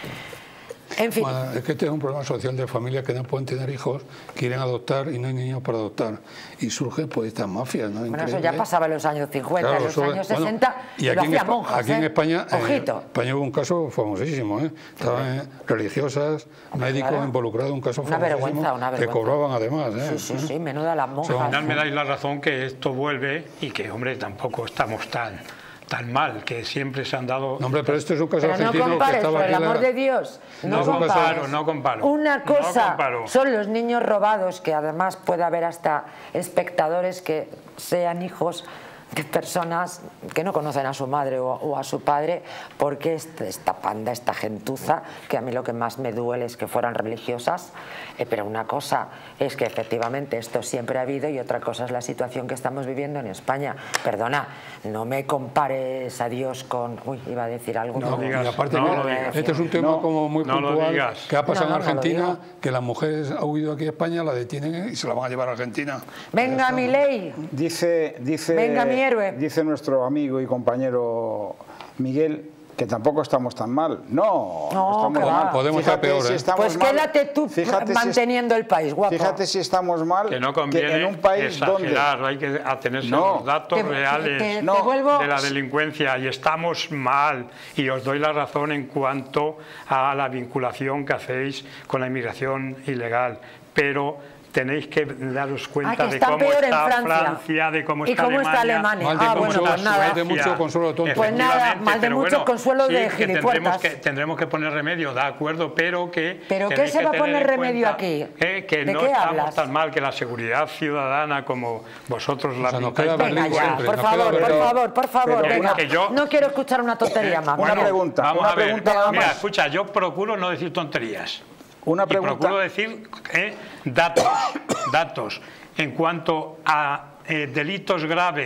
En fin. Bueno, es que este es un problema social de familias que no pueden tener hijos, quieren adoptar y no hay niños para adoptar. Y surgen pues estas mafias, ¿no? Bueno, eso ya pasaba en los años cincuenta, claro, en los sobre, años bueno, sesenta, y lo aquí hacía en, monjas, aquí ¿eh? en España, Ojito. Eh, España hubo un caso famosísimo, ¿eh? Estaban eh, religiosas, médicos claro. involucrados, un caso una famosísimo, vergüenza, una vergüenza. que cobraban además, ¿eh? Sí, sí, sí, menuda las monjas. Al final me dais la razón que esto vuelve y que, hombre, tampoco estamos tan... tan mal, que siempre se han dado... No, hombre, pero esto es un caso pero argentino no compares, que estaba por el aquí amor la... de Dios, no, no compares. comparo, no comparo. Una cosa no comparo. son los niños robados, que además puede haber hasta espectadores que sean hijos de personas que no conocen a su madre o, o a su padre, porque este, esta panda, esta gentuza, que a mí lo que más me duele es que fueran religiosas, eh, pero una cosa es que efectivamente esto siempre ha habido y otra cosa es la situación que estamos viviendo en España. Perdona, no me compares a Dios con... Uy, iba a decir algo. No como... digas, y aparte, no que, lo digas. este es un tema No, como muy no lo puntual digas. que ha pasado No, no, en no lo Argentina, digo. que la mujer ha huido aquí a España, la detienen y se la van a llevar a Argentina. Venga, Milei. Dice, dice, Venga, mi héroe. dice nuestro amigo y compañero Miguel que tampoco estamos tan mal. No, No, estamos que va. mal. Podemos estar Fíjate peor, si ¿eh? estamos Pues mal. quédate tú Fíjate si- manteniendo el país, guapo. Fíjate si estamos mal, Que no conviene en un país donde... exagerar, hay que atenerse No. a los datos Que- que- reales que te No. vuelvo- de la delincuencia y estamos mal, y os doy la razón en cuanto a la vinculación que hacéis con la inmigración ilegal, pero tenéis que daros cuenta Ah, que de está cómo peor en está Francia. de cómo ¿Y está cómo está Alemania. Alemania? Mal de Ah, bueno, mucho, pues nada. mal de mucho consuelo tonto. Pues nada, Efectivamente, mal de pero mucho bueno, consuelo sí, de que tendremos gilipuertas. que, tendremos que poner remedio, de acuerdo, pero que... ¿Pero qué tenéis se que va a tener poner en remedio cuenta, aquí? eh, que ¿De no qué estamos hablas? tan mal, que la seguridad ciudadana como vosotros la O sea, nos pintáis queda tan Venga Berlín ya, siempre, por nos favor, queda por Berlín. favor, por favor, Pero venga. que yo- No quiero escuchar una tontería más. Una Vamos. pregunta, Vamos una a ver. pregunta nada Mira, más. escucha, yo procuro no decir tonterías. Una Y pregunta. procuro decir eh, datos, datos. En cuanto a eh, delitos graves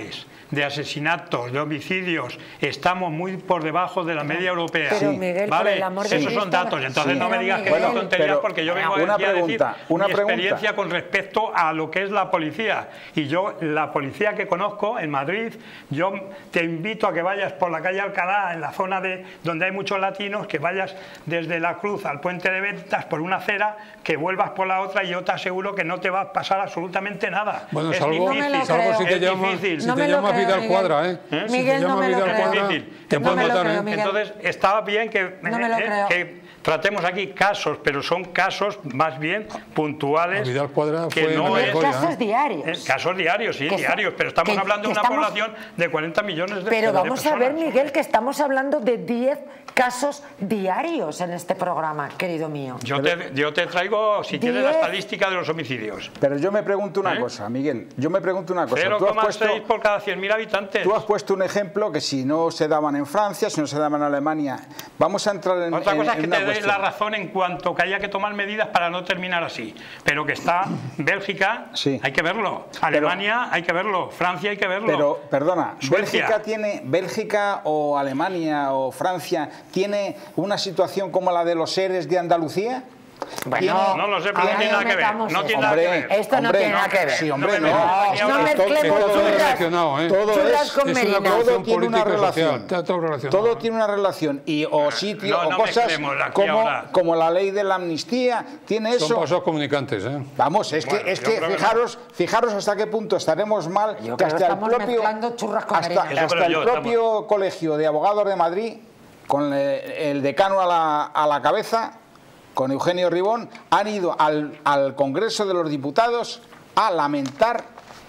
de asesinatos, de homicidios, estamos muy por debajo de la media europea. Pero, Miguel, ¿vale? por el amor de Esos Cristo, son datos, entonces sí. no me digas que Bueno, son tonterías pero, porque yo vengo una aquí a decir pregunta, una mi pregunta. experiencia con respecto a lo que es la policía. Y yo, la policía que conozco en Madrid, yo te invito a que vayas por la calle Alcalá, en la zona de donde hay muchos latinos, que vayas desde la Cruz al Puente de Ventas por una acera, que vuelvas por la otra y yo te aseguro que no te va a pasar absolutamente nada. Bueno, es salvo, difícil, salvo si te es llamas, difícil. si No te me lo llamas creo, Vidal Miguel. Cuadra, ¿eh? ¿Eh? Si Miguel, te no llamas me lo Vidal creo. Cuadra, Es difícil. te No pueden me lo matar, creo, ¿eh? Miguel. Entonces está bien que, No me lo eh, creo. que tratemos aquí casos, pero son casos más bien puntuales. Vidal Cuadra que fue no una es, vergüenza, Casos ¿eh? diarios. eh, casos diarios, sí, Que- diarios, pero estamos que- hablando de que una estamos- población de cuarenta millones de, Pero de vamos a ver, personas. Miguel, que estamos hablando de diez casos diarios en este programa, querido mío. Yo te, yo te traigo, si quieres, la Diez. estadística de los homicidios. Pero yo me pregunto una ¿Eh? cosa, Miguel, yo me pregunto una cosa. cero Tú has, coma seis puesto, por cada cien mil habitantes. tú has puesto un ejemplo que si no se daban en Francia, si no se daban en Alemania, vamos a entrar en, Otra en- cosa es en que una te dé cuestión. la razón en cuanto que haya que tomar medidas para no terminar así. Pero que está Bélgica, Sí. hay que verlo. Alemania, hay que verlo. Francia, hay que verlo. Pero, perdona, Suecia. Bélgica tiene, Bélgica o Alemania o Francia tiene una situación como la de los seres de Andalucía. Bueno, ¿Tiene- No lo sé, pero Ahora no tiene no nada que ver. metamos No eso. tiene nada que Hombre, ver. Esto no hombre, tiene nada que ver. Sí, hombre, No me no. metas. No Todo- mezclemos todo churras. relacionado, ¿eh? Todo Churras es, con es una merinas. todo relación tiene una política y social, relación. está todo relacionado. Todo tiene una relación y o sitio no, o no cosas mezclemos aquí como, ahora. como la ley de la amnistía tiene Son eso. pasos comunicantes, ¿eh? Vamos, es Bueno, que, es yo que creo que fijaros, fijaros hasta qué punto estaremos mal Yo que creo que hasta el estamos propio, mezclando churras con hasta, merinas. Eso hasta creo el yo, propio Colegio de Abogados de Madrid, con el, el decano a la, a la cabeza, con Eugenio Ribón, han ido al, al Congreso de los Diputados a lamentar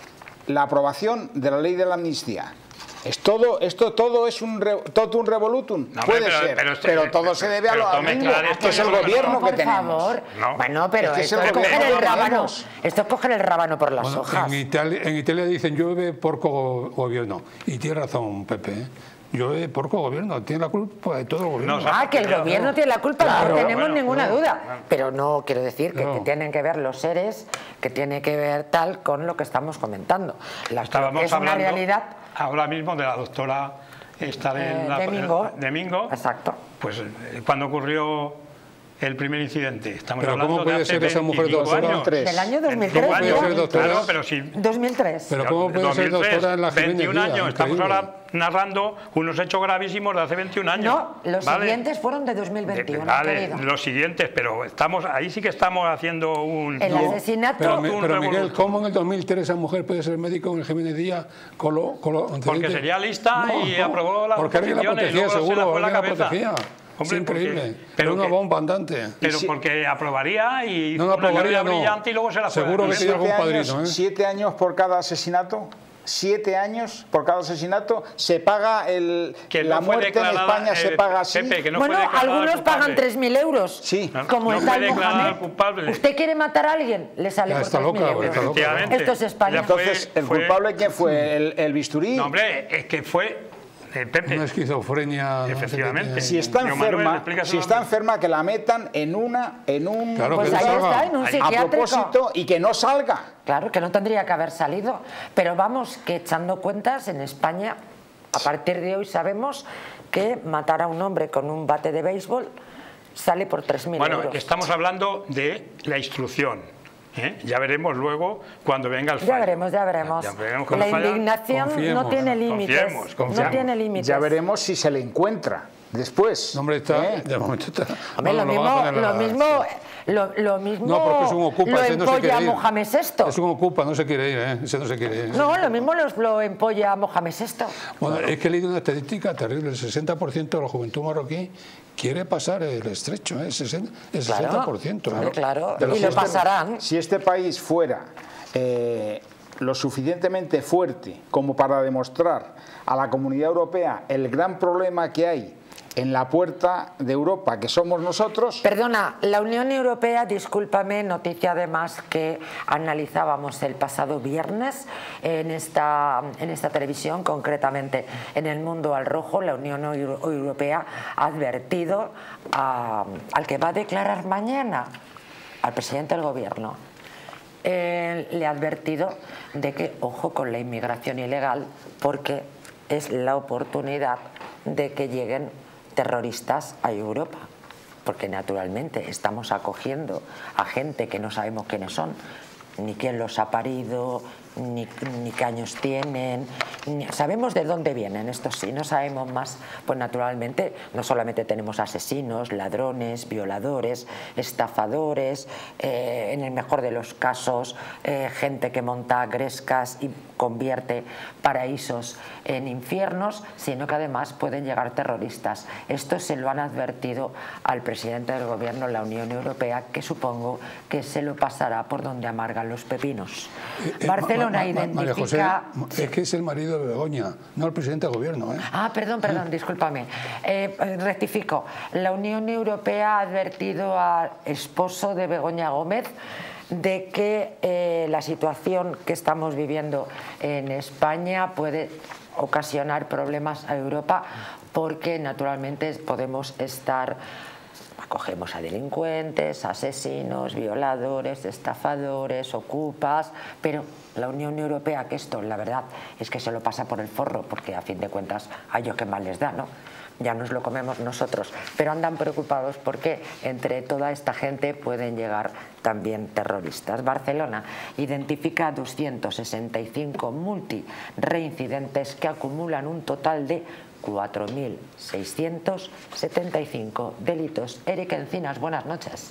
la aprobación de la ley de la amnistía. Es todo, esto todo es un re, todo un revolutum, No, puede pero- ser, pero pero, este- todo se debe a pero lo todo mismo, mezclar que esto es yo el creo que gobierno No, que por tenemos. favor. No. Bueno, pero Es que es esto el es coger gobierno el que rábano. tenemos. Esto es coger el rábano por las Bueno, hojas. en, Italia, en Italia dicen llueve porco go- gobierno. Y tiene razón, Pepe. ¿eh? Llueve porco gobierno. Tiene la culpa de todo el gobierno. No, o sea, Ah, que el gobierno tiene la culpa, Claro, no tenemos bueno, ninguna bueno, duda. bueno. Pero no quiero decir que, No. que tienen que ver los seres, que tiene que ver tal con lo que estamos comentando. La, Estábamos es una hablando realidad. ahora mismo de la doctora esta de, Eh, la- de Mingo. de Mingo. Exacto. Pues eh, cuando ocurrió el primer incidente, estamos Pero hablando ¿cómo puede de hace ser esa mujer veinticinco doctora? años. Tres. Del año dos mil veinticinco tres. puede años, ser doctora? claro, pero si dos mil tres. Pero ¿cómo puede ser doctora en la Jiménez veintiún Díaz? años, estamos Increíble. ahora narrando unos hechos gravísimos de hace veintiún años. No, los ¿vale? siguientes fueron de dos mil De- veintiuno, vale, querido. los siguientes, pero estamos ahí sí que estamos haciendo un... El no, asesinato. Pero, un mi- pero Miguel, revolutum. ¿cómo en el dos mil tres esa mujer puede ser médico en el Jiménez Díaz con lo, con lo Porque antecedentes? sería lista No, y no, aprobó las porque alguien la oposiciones y protegía, luego se seguro, la fue la alguien la cabeza. protegía. Hombre, es porque- increíble. pero Pero una que- bomba andante. Pero Y si- porque aprobaría y No, no una carrera aprobaría, no. brillante y luego se la fue. Seguro que Y sí, algún Siete padrino, años, ¿eh? siete años por cada asesinato. Siete años por cada asesinato. Se paga el. que la no fue muerte en declarada, España se eh, paga así. Pepe, que no bueno, fue declarada algunos culpable. pagan tres mil euros. Sí. Como No está fue el declarada Mohamed. culpable. ¿Usted quiere matar a alguien? Le sale Ya por está tres mil loca, euros. está loca. Efectivamente. Esto es España. Ella fue- Entonces, ¿el fue- culpable quién fue? ¿El, el bisturí? No, hombre, es que fue eh, Pepe. Una esquizofrenia. no sé qué Efectivamente. tiene. Si está Yo, Manuel, enferma, explícaselo si a está mí. enferma, que la metan en una, en un Claro, Pues que no ahí salga. está, en un A a psiquiátrico. propósito y que no salga. Claro, que no tendría que haber salido. Pero vamos, que echando cuentas, en España, a partir de hoy sabemos que matar a un hombre con un bate de béisbol sale por tres mil Bueno, euros. estamos hablando de la instrucción. ¿eh? Ya veremos luego cuando venga el fallo. Ya veremos, ya veremos. Ya veremos La cuando falla. indignación Confiemos, no tiene límites. confiemos, confiemos. No tiene límites. Ya veremos si se le encuentra después. No, hombre, está. ¿Eh? De momento está. Hombre, no, lo, no van a mismo, poner lo, la- mismo, lo, lo mismo No, porque es un ocupa, lo ese no se empolla quiere ir. Mohamed sexto. Es un ocupa, no se quiere ir, ¿eh? Ese no se quiere ir. No, lo mismo los- lo empolla Mohamed sexto. Bueno, es que he leído una estadística terrible. El sesenta por ciento de la juventud marroquí quiere pasar el estrecho, ¿eh? Sesen- el sesenta por ciento. Claro, claro. Pero Y si lo este- pasarán. Si este país fuera eh, lo suficientemente fuerte como para demostrar a la Comunidad Europea el gran problema que hay en la puerta de Europa, que somos nosotros, Perdona, la Unión Europea, discúlpame, noticia además que analizábamos el pasado viernes en esta, en esta televisión, concretamente en El Mundo al Rojo, la Unión Euro- Europea ha advertido a- al que va a declarar mañana, al presidente del gobierno, eh, le ha advertido de que ojo con la inmigración ilegal, porque es la oportunidad de que lleguen terroristas a Europa, porque naturalmente estamos acogiendo a gente que no sabemos quiénes son, ni quién los ha parido, ni, ni qué años tienen, ni, sabemos de dónde vienen, esto sí, no sabemos más. Pues naturalmente no solamente tenemos asesinos, ladrones, violadores, estafadores, eh, en el mejor de los casos eh, gente que monta grescas y convierte paraísos en infiernos, sino que además pueden llegar terroristas. Esto se lo han advertido al presidente del gobierno de la Unión Europea, que supongo que se lo pasará por donde amargan los pepinos. Eh, eh, Barcelona ma, ma, identifica... María José, es que es el marido de Begoña, no el presidente del gobierno, ¿eh? Ah, perdón, perdón, discúlpame. Eh, rectifico. La Unión Europea ha advertido al esposo de Begoña Gómez de que eh, la situación que estamos viviendo en España puede ocasionar problemas a Europa, porque naturalmente podemos estar, acogemos a delincuentes, asesinos, violadores, estafadores, ocupas, pero la Unión Europea, que esto la verdad es que se lo pasa por el forro, porque a fin de cuentas a ellos qué mal les da, ¿no? Ya nos lo comemos nosotros, pero andan preocupados porque entre toda esta gente pueden llegar también terroristas. Barcelona identifica a doscientos sesenta y cinco multireincidentes que acumulan un total de cuatro mil seiscientos setenta y cinco delitos. Eric Encinas, buenas noches.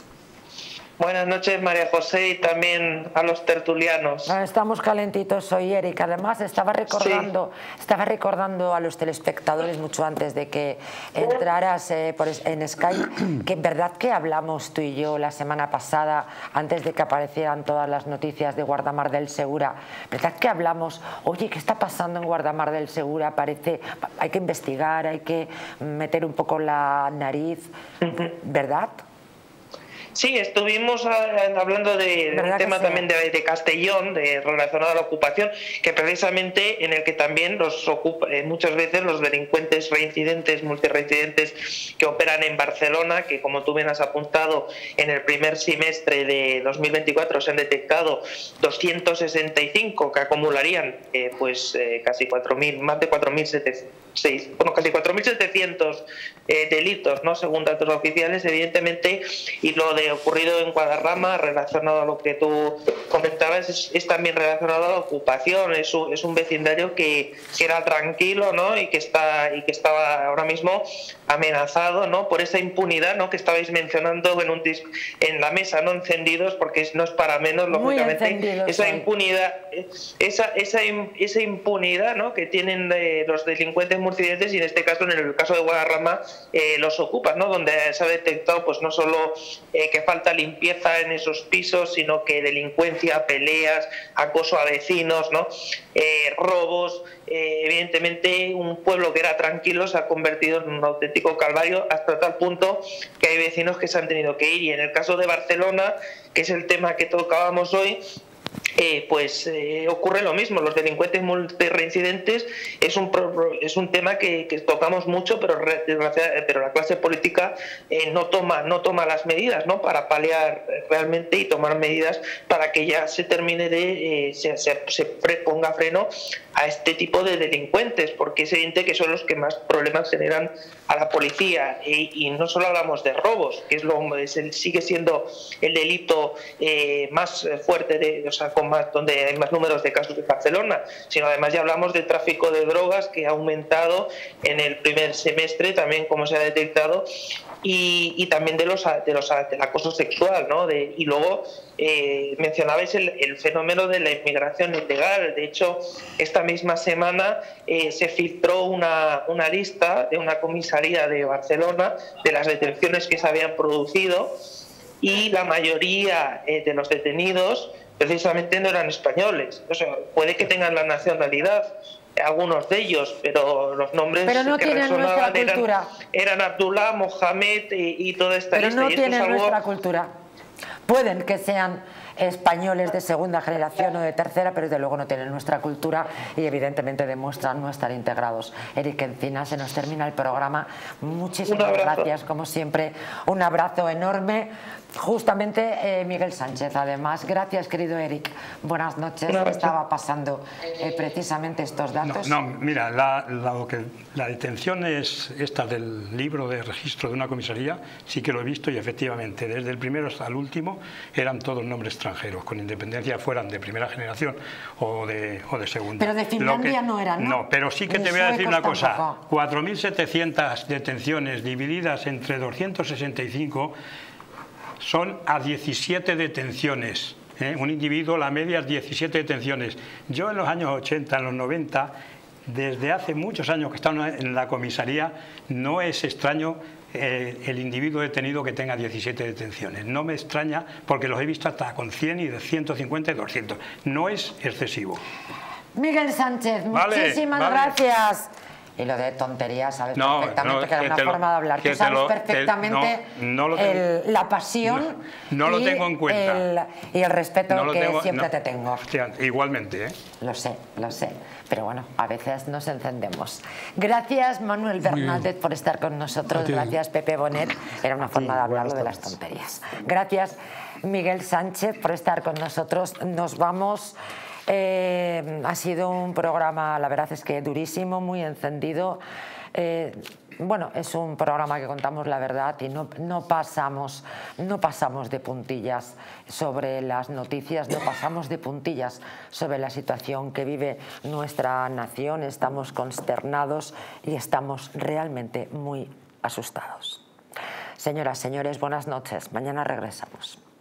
Buenas noches, María José, y también a los tertulianos. Estamos calentitos hoy, Eric. Además, estaba recordando, sí. estaba recordando a los telespectadores mucho antes de que entraras eh, por, en Skype, que en verdad que hablamos tú y yo la semana pasada, antes de que aparecieran todas las noticias de Guardamar del Segura, verdad que hablamos, oye, ¿qué está pasando en Guardamar del Segura? Parece, hay que investigar, hay que meter un poco la nariz, ¿verdad? Sí, estuvimos hablando de un tema sí? también de, de Castellón, de, relacionado a la ocupación, que precisamente en el que también los ocupa, eh, muchas veces los delincuentes reincidentes, multireincidentes que operan en Barcelona, que como tú bien has apuntado, en el primer semestre de dos mil veinticuatro se han detectado doscientos sesenta y cinco que acumularían eh, pues eh, casi cuatro mil, más de cuatro mil setecientos. Seis, bueno, casi cuatro mil setecientos eh, delitos, ¿no? Según datos oficiales, evidentemente, y lo de ocurrido en Guadarrama, relacionado a lo que tú comentabas, es, es también relacionado a la ocupación. Es un, es un vecindario que, que era tranquilo, ¿no? Y que está y que estaba ahora mismo amenazado, ¿no? Por esa impunidad, ¿no? Que estabais mencionando en un en la mesa, ¿no? Encendidos, porque no es para menos, lógicamente, esa impunidad, esa esa esa impunidad, ¿no? Que tienen eh, los delincuentes multireincidentes, y en este caso, en el caso de Guadarrama, eh, los ocupas, ¿no? Donde se ha detectado pues no solo eh, que falta limpieza en esos pisos, sino que delincuencia, peleas, acoso a vecinos, ¿no? Eh, robos. Eh, evidentemente, un pueblo que era tranquilo se ha convertido en un auténtico calvario, hasta tal punto que hay vecinos que se han tenido que ir. Y en el caso de Barcelona, que es el tema que tocábamos hoy, Eh, pues eh, ocurre lo mismo. Los delincuentes multireincidentes es un, es un tema que, que tocamos mucho, pero, pero la clase política eh, no toma no toma las medidas, ¿no? Para paliar realmente y tomar medidas para que ya se termine de eh, se, se, se ponga freno a este tipo de delincuentes, porque es evidente que son los que más problemas generan a la policía. Y, y no solo hablamos de robos, que es lo es el, sigue siendo el delito eh, más fuerte de, o sea, con más, donde hay más números de casos de Barcelona, sino además ya hablamos de tráfico de drogas, que ha aumentado en el primer semestre, también como se ha detectado, y, y también de los de los del acoso sexual, ¿no? De, y luego eh, mencionabais el, el fenómeno de la inmigración ilegal. De hecho, esta misma semana eh, se filtró una, una lista de una comisaría de Barcelona de las detenciones que se habían producido, y la mayoría eh, de los detenidos precisamente no eran españoles. O sea, puede que tengan la nacionalidad, algunos de ellos, pero los nombres pero no que tienen nuestra eran, cultura. eran Abdullah, Mohamed y, y toda esta pero lista. no y esto tienen es algo... nuestra cultura. pueden que sean españoles de segunda generación o de tercera, pero desde luego no tienen nuestra cultura y evidentemente demuestran no estar integrados. Eric Encinas, se nos termina el programa. Muchísimas gracias, como siempre. Un abrazo enorme. Justamente eh, Miguel Sánchez, además. Gracias, querido Eric. Buenas noches. Estaba pasando eh, precisamente estos datos. No, no mira, la, la, lo que, la detención es esta del libro de registro de una comisaría, sí que lo he visto y efectivamente, desde el primero hasta el último, eran todos nombres extranjeros, con independencia fueran de primera generación o de, o de segunda. Pero de Finlandia que, no eran, ¿no? No, pero sí que Ni te voy a decir una cosa. Tampoco. cuatro mil setecientas detenciones divididas entre doscientos sesenta y cinco son a diecisiete detenciones. ¿eh? Un individuo, la media es diecisiete detenciones. Yo en los años ochenta, en los noventa, desde hace muchos años que he estado en la comisaría, no es extraño eh, el individuo detenido que tenga diecisiete detenciones. No me extraña porque los he visto hasta con cien y de ciento cincuenta y doscientos. No es excesivo. Miguel Sánchez, vale, muchísimas vale. gracias. Y lo de tonterías, sabes no, perfectamente no, que era que una lo, forma de hablar. Tú sabes lo, perfectamente te, no, no lo tengo, el, la pasión no, no lo y, tengo en cuenta. El, y el respeto no que tengo, siempre no, te tengo. Hostia, igualmente, ¿eh? Lo sé, lo sé. Pero bueno, a veces nos encendemos. Gracias, Manuel Bernández, por estar con nosotros. Gracias, Pepe Bonet. Era una forma de hablarlo de las tonterías. Gracias, Miguel Sánchez, por estar con nosotros. Nos vamos... Eh, ha sido un programa, la verdad es que durísimo, muy encendido. Eh, bueno, es un programa que contamos la verdad y no, no, pasamos, no pasamos de puntillas sobre las noticias, no pasamos de puntillas sobre la situación que vive nuestra nación. Estamos consternados y estamos realmente muy asustados. Señoras, señores, buenas noches. Mañana regresamos.